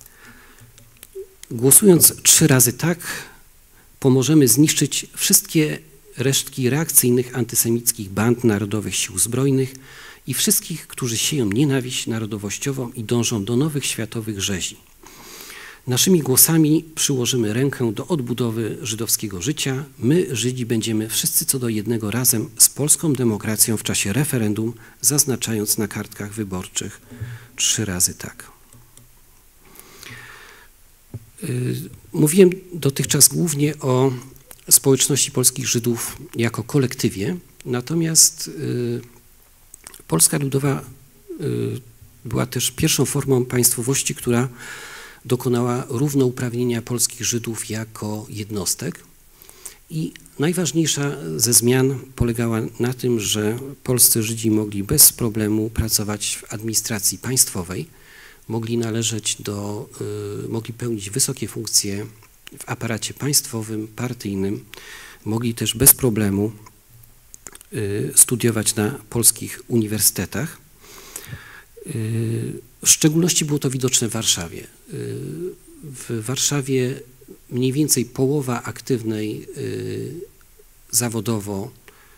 Głosując 3 razy tak, pomożemy zniszczyć wszystkie resztki reakcyjnych antysemickich band Narodowych Sił Zbrojnych i wszystkich, którzy sieją nienawiść narodowościową i dążą do nowych światowych rzezi. Naszymi głosami przyłożymy rękę do odbudowy żydowskiego życia. My, Żydzi, będziemy wszyscy co do jednego razem z polską demokracją w czasie referendum, zaznaczając na kartkach wyborczych 3 razy tak. Mówiłem dotychczas głównie o społeczności polskich Żydów jako kolektywie, natomiast Polska Ludowa była też pierwszą formą państwowości, która dokonała równouprawnienia polskich Żydów jako jednostek I najważniejsza ze zmian polegała na tym, że polscy Żydzi mogli bez problemu pracować w administracji państwowej, mogli mogli pełnić wysokie funkcje w aparacie państwowym, partyjnym, mogli też bez problemu studiować na polskich uniwersytetach. W szczególności było to widoczne w Warszawie. W Warszawie mniej więcej połowa aktywnej zawodowo,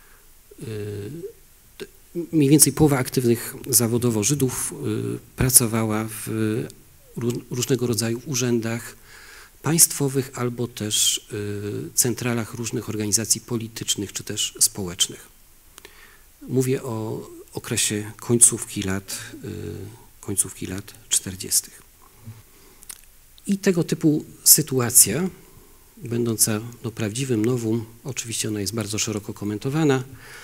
mniej więcej połowa aktywnych zawodowo Żydów pracowała w różnego rodzaju urzędach państwowych albo też centralach różnych organizacji politycznych czy też społecznych. Mówię o okresie końcówki lat 40. I tego typu sytuacja, będąca prawdziwym novum, oczywiście ona jest bardzo szeroko komentowana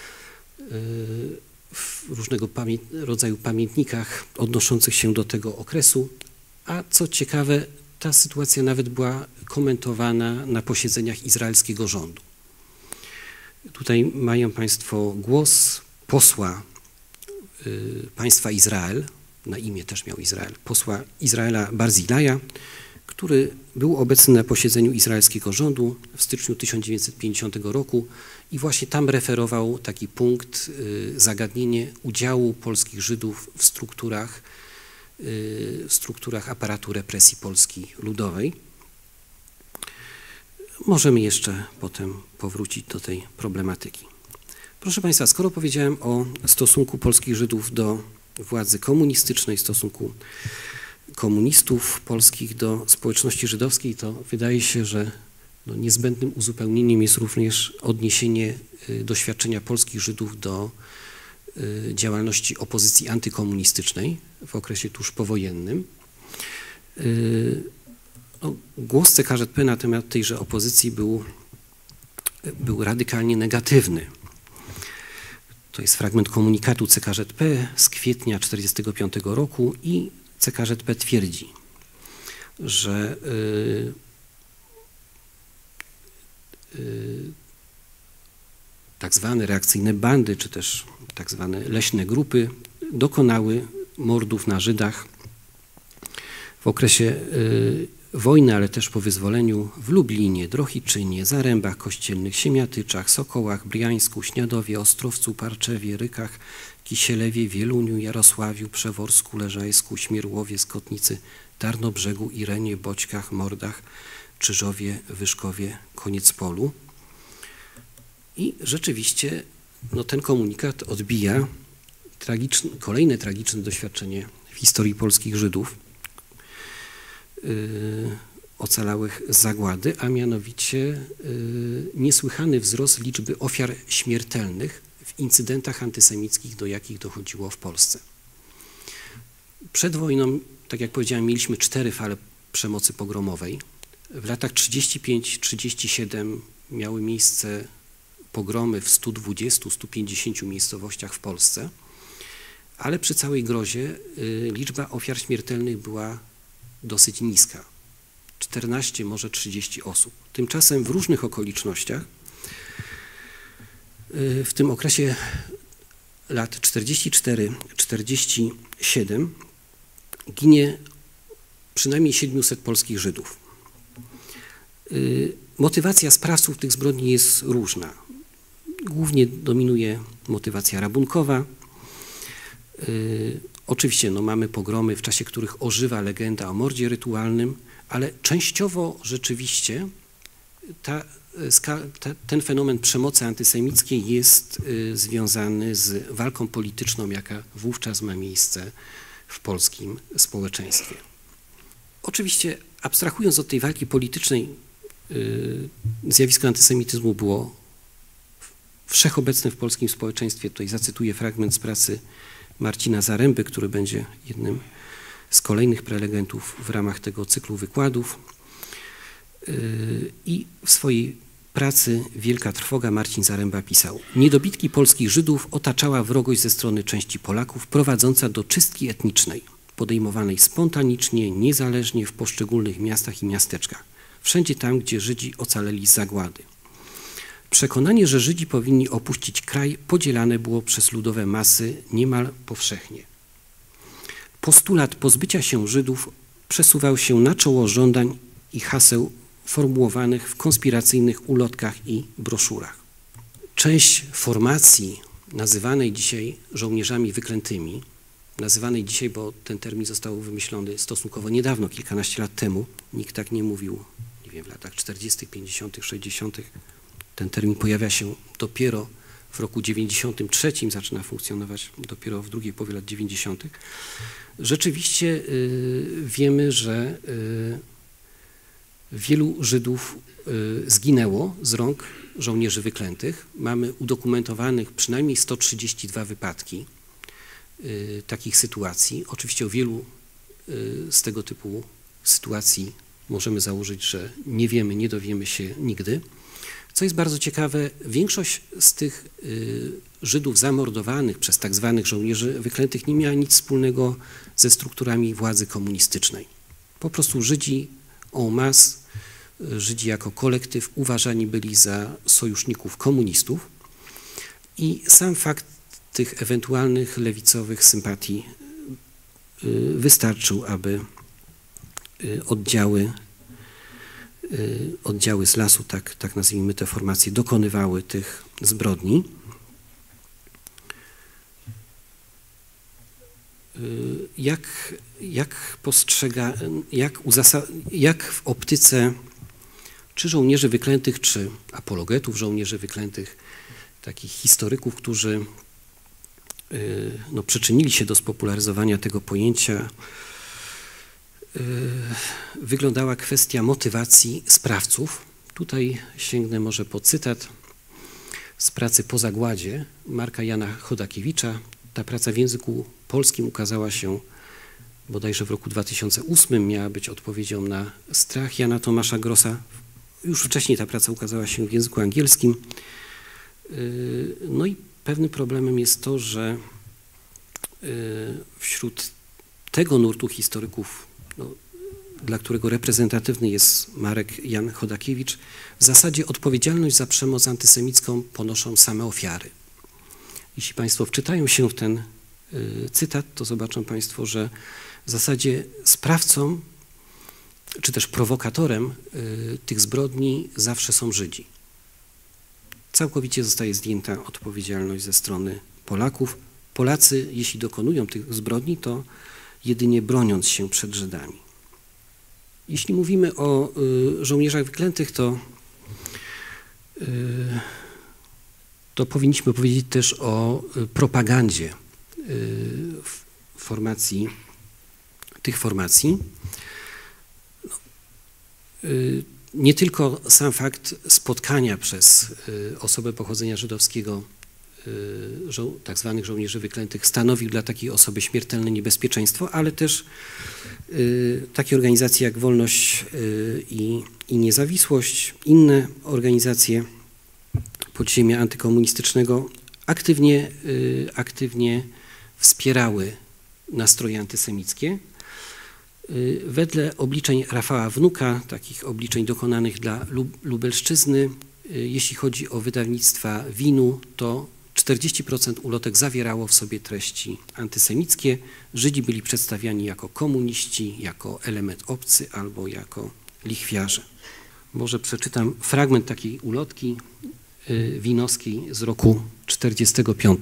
w różnego rodzaju pamiętnikach odnoszących się do tego okresu, a co ciekawe, ta sytuacja nawet była komentowana na posiedzeniach izraelskiego rządu. Tutaj mają Państwo głos posła państwa Izrael, na imię też miał Izrael, posła Izraela Barzilaja, który był obecny na posiedzeniu izraelskiego rządu w styczniu 1950 roku i właśnie tam referował taki punkt, zagadnienie udziału polskich Żydów w strukturach aparatu represji Polski Ludowej. Możemy jeszcze potem powrócić do tej problematyki. Proszę Państwa, skoro powiedziałem o stosunku polskich Żydów do władzy komunistycznej, stosunku komunistów polskich do społeczności żydowskiej, to wydaje się, że niezbędnym uzupełnieniem jest również odniesienie doświadczenia polskich Żydów do działalności opozycji antykomunistycznej w okresie tuż powojennym. Głos CKŻP na temat tejże opozycji był radykalnie negatywny. To jest fragment komunikatu CKŻP z kwietnia 1945 roku i CKŻP twierdzi, że tak zwane reakcyjne bandy, czy też tak zwane leśne grupy dokonały mordów na Żydach w okresie wojny, ale też po wyzwoleniu w Lublinie, Drohiczynie, Zarębach Kościelnych, Siemiatyczach, Sokołach, Briańsku, Śniadowie, Ostrowcu, Parczewie, Rykach, Kisielewie, Wieluniu, Jarosławiu, Przeworsku, Leżajsku, Śmierłowie, Skotnicy, Tarnobrzegu, Irenie, Boćkach, Mordach, Czyżowie, Wyszkowie, Koniecpolu. I rzeczywiście ten komunikat odbija kolejne tragiczne doświadczenie w historii polskich Żydów ocalałych z zagłady, a mianowicie niesłychany wzrost liczby ofiar śmiertelnych w incydentach antysemickich, do jakich dochodziło w Polsce. Przed wojną, tak jak powiedziałem, mieliśmy 4 fale przemocy pogromowej. W latach 35-37 miały miejsce pogromy w 120-150 miejscowościach w Polsce, ale przy całej grozie liczba ofiar śmiertelnych była dosyć niska. 14, może 30 osób. Tymczasem w różnych okolicznościach w tym okresie lat 44-47 ginie przynajmniej 700 polskich Żydów. Motywacja sprawców tych zbrodni jest różna. Głównie dominuje motywacja rabunkowa. Oczywiście mamy pogromy, w czasie których ożywa legenda o mordzie rytualnym, ale częściowo rzeczywiście ten fenomen przemocy antysemickiej jest związany z walką polityczną, jaka wówczas ma miejsce w polskim społeczeństwie. Oczywiście, abstrahując od tej walki politycznej, zjawisko antysemityzmu było wszechobecne w polskim społeczeństwie. Tutaj zacytuję fragment z pracy Marcina Zaręby, który będzie jednym z kolejnych prelegentów w ramach tego cyklu wykładów. I w swojej pracy Wielka Trwoga Marcin Zaręba pisał: niedobitki polskich Żydów otaczała wrogość ze strony części Polaków prowadząca do czystki etnicznej, podejmowanej spontanicznie, niezależnie w poszczególnych miastach i miasteczkach, wszędzie tam, gdzie Żydzi ocaleli z zagłady. Przekonanie, że Żydzi powinni opuścić kraj, podzielane było przez ludowe masy niemal powszechnie. Postulat pozbycia się Żydów przesuwał się na czoło żądań i haseł formułowanych w konspiracyjnych ulotkach i broszurach. Część formacji nazywanej dzisiaj żołnierzami wyklętymi, nazywanej dzisiaj, bo ten termin został wymyślony stosunkowo niedawno, kilkanaście lat temu, nikt tak nie mówił, nie wiem, w latach 40., 50., 60. Ten termin pojawia się dopiero w roku 93, zaczyna funkcjonować dopiero w drugiej połowie lat 90. Rzeczywiście wiemy, że wielu Żydów zginęło z rąk żołnierzy wyklętych. Mamy udokumentowanych przynajmniej 132 wypadki takich sytuacji. Oczywiście o wielu z tego typu sytuacji możemy założyć, że nie wiemy, nie dowiemy się nigdy. Co jest bardzo ciekawe, większość z tych Żydów zamordowanych przez tak zwanych żołnierzy wyklętych nie miała nic wspólnego ze strukturami władzy komunistycznej. Po prostu Żydzi en masse, Żydzi jako kolektyw uważani byli za sojuszników komunistów i sam fakt tych ewentualnych lewicowych sympatii wystarczył, aby oddziały z lasu, tak nazwijmy te formacje, dokonywały tych zbrodni. Jak w optyce czy żołnierzy wyklętych, czy apologetów żołnierzy wyklętych, takich historyków, którzy przyczynili się do spopularyzowania tego pojęcia, wyglądała kwestia motywacji sprawców. Tutaj sięgnę może po cytat z pracy Po zagładzie Marka Jana Chodakiewicza. Ta praca w języku polskim ukazała się bodajże w roku 2008, miała być odpowiedzią na Strach Jana Tomasza Grossa. Już wcześniej ta praca ukazała się w języku angielskim. No i pewnym problemem jest to, że wśród tego nurtu historyków, dla którego reprezentatywny jest Marek Jan Chodakiewicz, w zasadzie odpowiedzialność za przemoc antysemicką ponoszą same ofiary. Jeśli Państwo wczytają się w ten cytat, to zobaczą Państwo, że w zasadzie sprawcą czy też prowokatorem tych zbrodni zawsze są Żydzi. Całkowicie zostaje zdjęta odpowiedzialność ze strony Polaków. Polacy, jeśli dokonują tych zbrodni, to jedynie broniąc się przed Żydami. Jeśli mówimy o żołnierzach wyklętych, to powinniśmy powiedzieć też o propagandzie tych formacji. Nie tylko sam fakt spotkania przez osobę pochodzenia żydowskiego tak zwanych żołnierzy wyklętych stanowił dla takiej osoby śmiertelne niebezpieczeństwo, ale też takie organizacje jak Wolność i Niezawisłość, inne organizacje podziemia antykomunistycznego aktywnie wspierały nastroje antysemickie. Wedle obliczeń Rafała Wnuka, takich obliczeń dokonanych dla Lubelszczyzny, jeśli chodzi o wydawnictwa WIN-u, to 40% ulotek zawierało w sobie treści antysemickie. Żydzi byli przedstawiani jako komuniści, jako element obcy albo jako lichwiarze. Może przeczytam fragment takiej ulotki winowskiej z roku 1945.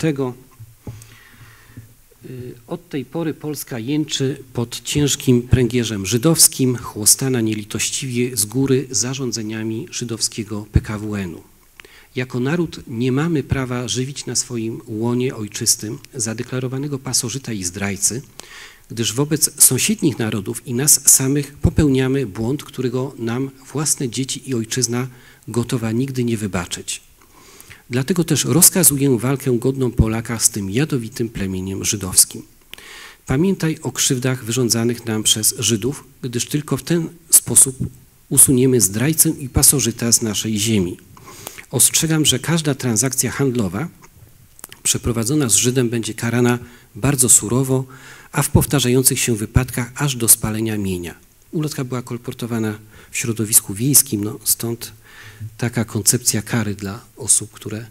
Od tej pory Polska jęczy pod ciężkim pręgierzem żydowskim, chłostana nielitościwie z góry zarządzeniami żydowskiego PKWN-u. Jako naród nie mamy prawa żywić na swoim łonie ojczystym zadeklarowanego pasożyta i zdrajcy, gdyż wobec sąsiednich narodów i nas samych popełniamy błąd, którego nam własne dzieci i ojczyzna gotowa nigdy nie wybaczyć. Dlatego też rozkazuję walkę godną Polaka z tym jadowitym plemieniem żydowskim. Pamiętaj o krzywdach wyrządzanych nam przez Żydów, gdyż tylko w ten sposób usuniemy zdrajcę i pasożyta z naszej ziemi. Ostrzegam, że każda transakcja handlowa przeprowadzona z Żydem będzie karana bardzo surowo, a w powtarzających się wypadkach aż do spalenia mienia. Ulotka była kolportowana w środowisku wiejskim, stąd taka koncepcja kary dla osób, które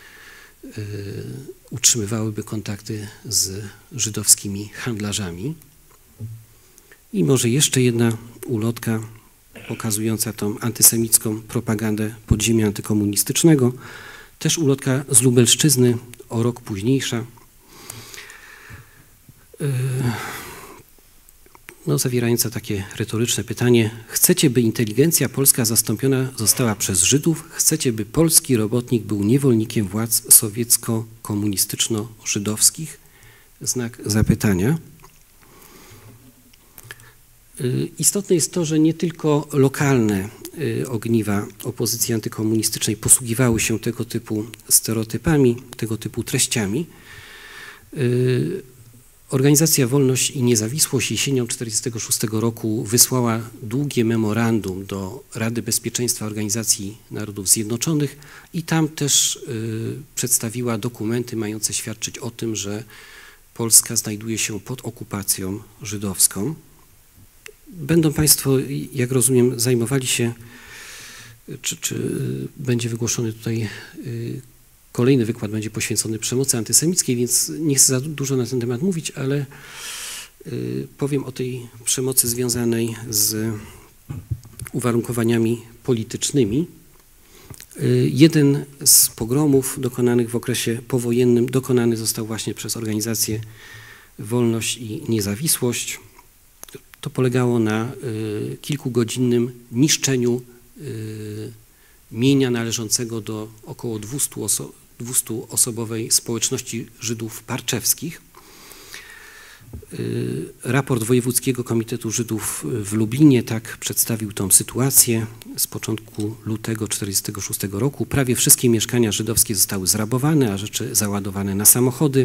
utrzymywałyby kontakty z żydowskimi handlarzami. I może jeszcze jedna ulotka pokazująca tą antysemicką propagandę podziemia antykomunistycznego. Też ulotka z Lubelszczyzny, o rok późniejsza. Zawierająca takie retoryczne pytanie. Chcecie, by inteligencja polska zastąpiona została przez Żydów? Chcecie, by polski robotnik był niewolnikiem władz sowiecko-komunistyczno-żydowskich? Znak zapytania. Istotne jest to, że nie tylko lokalne ogniwa opozycji antykomunistycznej posługiwały się tego typu stereotypami, tego typu treściami. Organizacja Wolność i Niezawisłość jesienią 1946 roku wysłała długie memorandum do Rady Bezpieczeństwa Organizacji Narodów Zjednoczonych i tam też przedstawiła dokumenty mające świadczyć o tym, że Polska znajduje się pod okupacją żydowską. Będą Państwo, jak rozumiem, zajmowali się, czy będzie wygłoszony tutaj kolejny wykład, będzie poświęcony przemocy antysemickiej, więc nie chcę za dużo na ten temat mówić, ale powiem o tej przemocy związanej z uwarunkowaniami politycznymi. Jeden z pogromów dokonanych w okresie powojennym dokonany został właśnie przez organizację Wolność i Niezawisłość. To polegało na kilkugodzinnym niszczeniu mienia należącego do około 200-osobowej społeczności Żydów parczewskich. Raport Wojewódzkiego Komitetu Żydów w Lublinie tak przedstawił tą sytuację. Z początku lutego 1946 roku prawie wszystkie mieszkania żydowskie zostały zrabowane, a rzeczy załadowane na samochody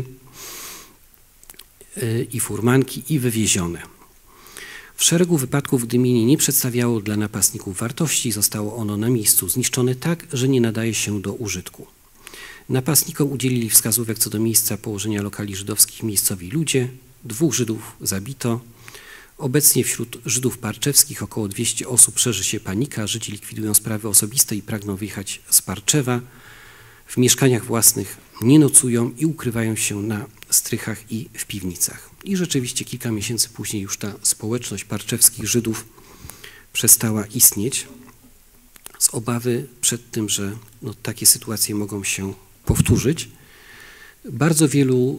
i furmanki i wywiezione. W szeregu wypadków, gdy mienie nie przedstawiało dla napastników wartości, zostało ono na miejscu zniszczone tak, że nie nadaje się do użytku. Napastnikom udzielili wskazówek co do miejsca położenia lokali żydowskich miejscowi ludzie. 2 Żydów zabito. Obecnie wśród Żydów parczewskich około 200 osób szerzy się panika. Żydzi likwidują sprawy osobiste i pragną wyjechać z Parczewa. W mieszkaniach własnych nie nocują i ukrywają się na strychach i w piwnicach. I rzeczywiście kilka miesięcy później już ta społeczność parczewskich Żydów przestała istnieć z obawy przed tym, że takie sytuacje mogą się powtórzyć. Bardzo wielu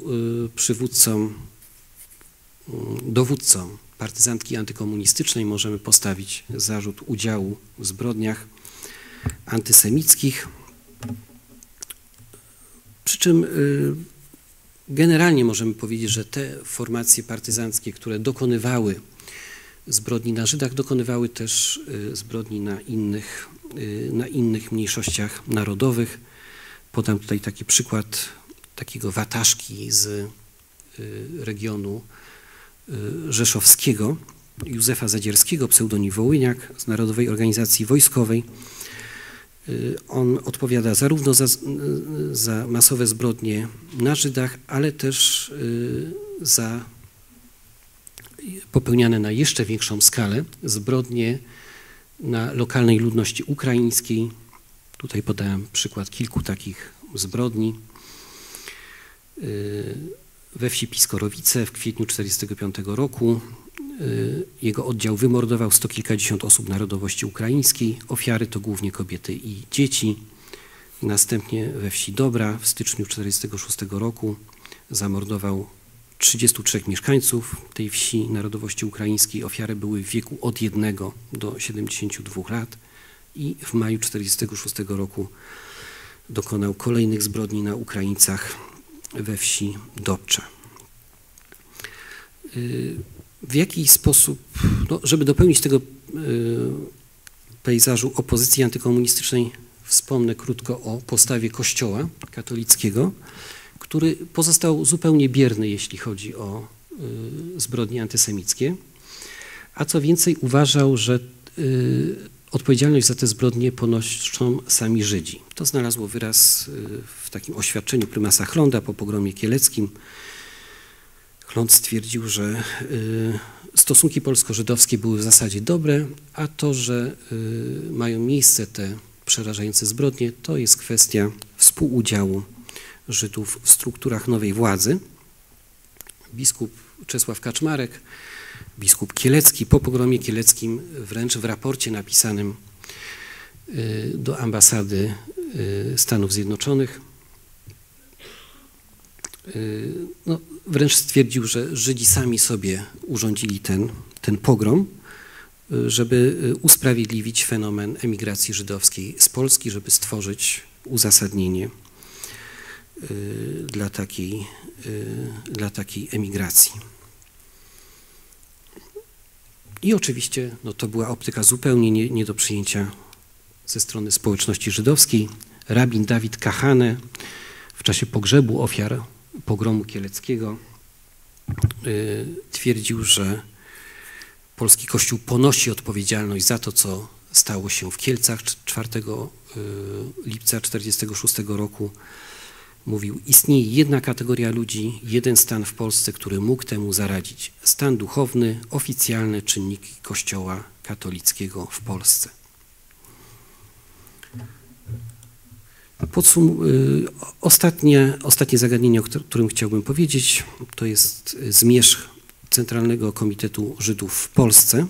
dowódcom partyzantki antykomunistycznej możemy postawić zarzut udziału w zbrodniach antysemickich. Przy czym generalnie możemy powiedzieć, że te formacje partyzanckie, które dokonywały zbrodni na Żydach, dokonywały też zbrodni na innych mniejszościach narodowych. Podam tutaj taki przykład takiego wataszki z regionu rzeszowskiego, Józefa Zadzierskiego, pseudonim Wołyniak, z Narodowej Organizacji Wojskowej. On odpowiada zarówno za masowe zbrodnie na Żydach, ale też za popełniane na jeszcze większą skalę zbrodnie na lokalnej ludności ukraińskiej. Tutaj podałem przykład kilku takich zbrodni. We wsi Piskorowice w kwietniu 1945 roku jego oddział wymordował 100 kilkadziesiąt osób narodowości ukraińskiej. Ofiary to głównie kobiety i dzieci. Następnie we wsi Dobra w styczniu 1946 roku zamordował 33 mieszkańców tej wsi narodowości ukraińskiej. Ofiary były w wieku od 1 do 72 lat i w maju 1946 roku dokonał kolejnych zbrodni na Ukraińcach we wsi Dobcza. W jaki sposób, żeby dopełnić tego pejzażu opozycji antykomunistycznej, wspomnę krótko o postawie Kościoła katolickiego, który pozostał zupełnie bierny, jeśli chodzi o zbrodnie antysemickie, a co więcej uważał, że odpowiedzialność za te zbrodnie ponoszą sami Żydzi. To znalazło wyraz w takim oświadczeniu prymasa Chląda po pogromie kieleckim. Chląd stwierdził, że stosunki polsko-żydowskie były w zasadzie dobre, a to, że mają miejsce te przerażające zbrodnie, to jest kwestia współudziału Żydów w strukturach nowej władzy. Biskup Czesław Kaczmarek, biskup Kielecki, po pogromie kieleckim wręcz w raporcie napisanym do ambasady Stanów Zjednoczonych no, wręcz stwierdził, że Żydzi sami sobie urządzili ten pogrom, żeby usprawiedliwić fenomen emigracji żydowskiej z Polski, żeby stworzyć uzasadnienie dla takiej emigracji. I oczywiście no, to była optyka zupełnie nie do przyjęcia ze strony społeczności żydowskiej. Rabin Dawid Kahane w czasie pogrzebu ofiar pogromu kieleckiego twierdził, że polski Kościół ponosi odpowiedzialność za to, co stało się w Kielcach 4 lipca 1946 roku. Mówił, istnieje jedna kategoria ludzi, jeden stan w Polsce, który mógł temu zaradzić. Stan duchowny, oficjalne czynniki Kościoła katolickiego w Polsce. Ostatnie zagadnienie, o którym chciałbym powiedzieć, to jest zmierzch Centralnego Komitetu Żydów w Polsce.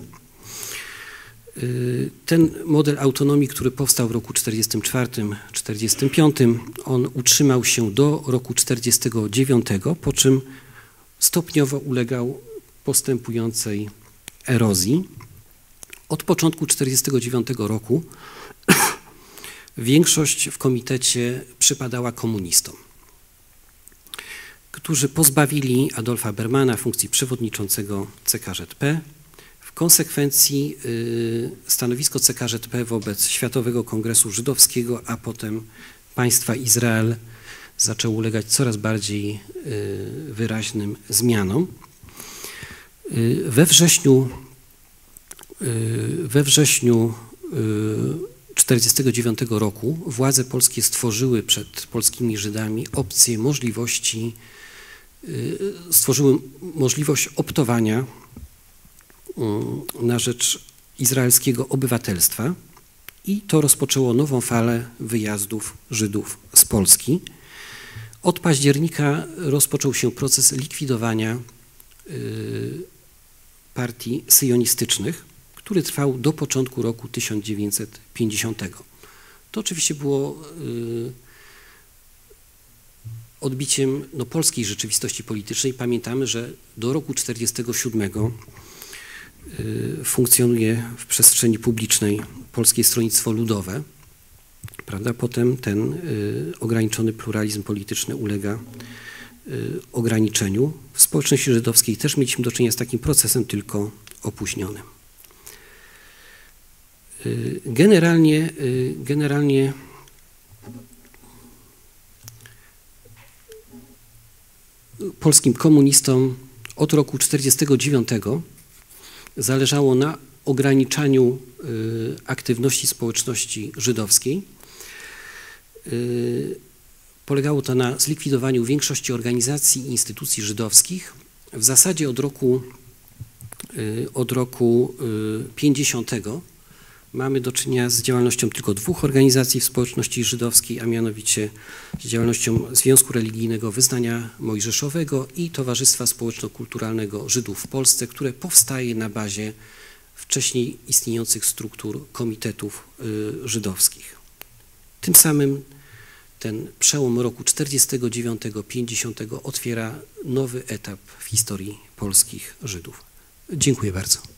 Ten model autonomii, który powstał w roku 1944-1945, on utrzymał się do roku 1949, po czym stopniowo ulegał postępującej erozji. Od początku 1949 roku większość w komitecie przypadała komunistom, którzy pozbawili Adolfa Bermana funkcji przewodniczącego CKŻP. W konsekwencji stanowisko CKŻP wobec Światowego Kongresu Żydowskiego, a potem państwa Izrael zaczęło ulegać coraz bardziej wyraźnym zmianom. We wrześniu 1949 roku władze polskie stworzyły przed polskimi Żydami opcję stworzyły możliwość optowania na rzecz izraelskiego obywatelstwa i to rozpoczęło nową falę wyjazdów Żydów z Polski. Od października rozpoczął się proces likwidowania partii syjonistycznych, który trwał do początku roku 1950. To oczywiście było odbiciem polskiej rzeczywistości politycznej. Pamiętamy, że do roku 1947 funkcjonuje w przestrzeni publicznej Polskie Stronnictwo Ludowe. Prawda? Potem ten ograniczony pluralizm polityczny ulega ograniczeniu. W społeczności żydowskiej też mieliśmy do czynienia z takim procesem, tylko opóźnionym. Generalnie polskim komunistom od roku 1949 zależało na ograniczaniu aktywności społeczności żydowskiej. Polegało to na zlikwidowaniu większości organizacji i instytucji żydowskich. W zasadzie od roku 50 mamy do czynienia z działalnością tylko 2 organizacji w społeczności żydowskiej, a mianowicie z działalnością Związku Religijnego Wyznania Mojżeszowego i Towarzystwa Społeczno-Kulturalnego Żydów w Polsce, które powstaje na bazie wcześniej istniejących struktur komitetów żydowskich. Tym samym ten przełom roku 49-50 otwiera nowy etap w historii polskich Żydów. Dziękuję bardzo.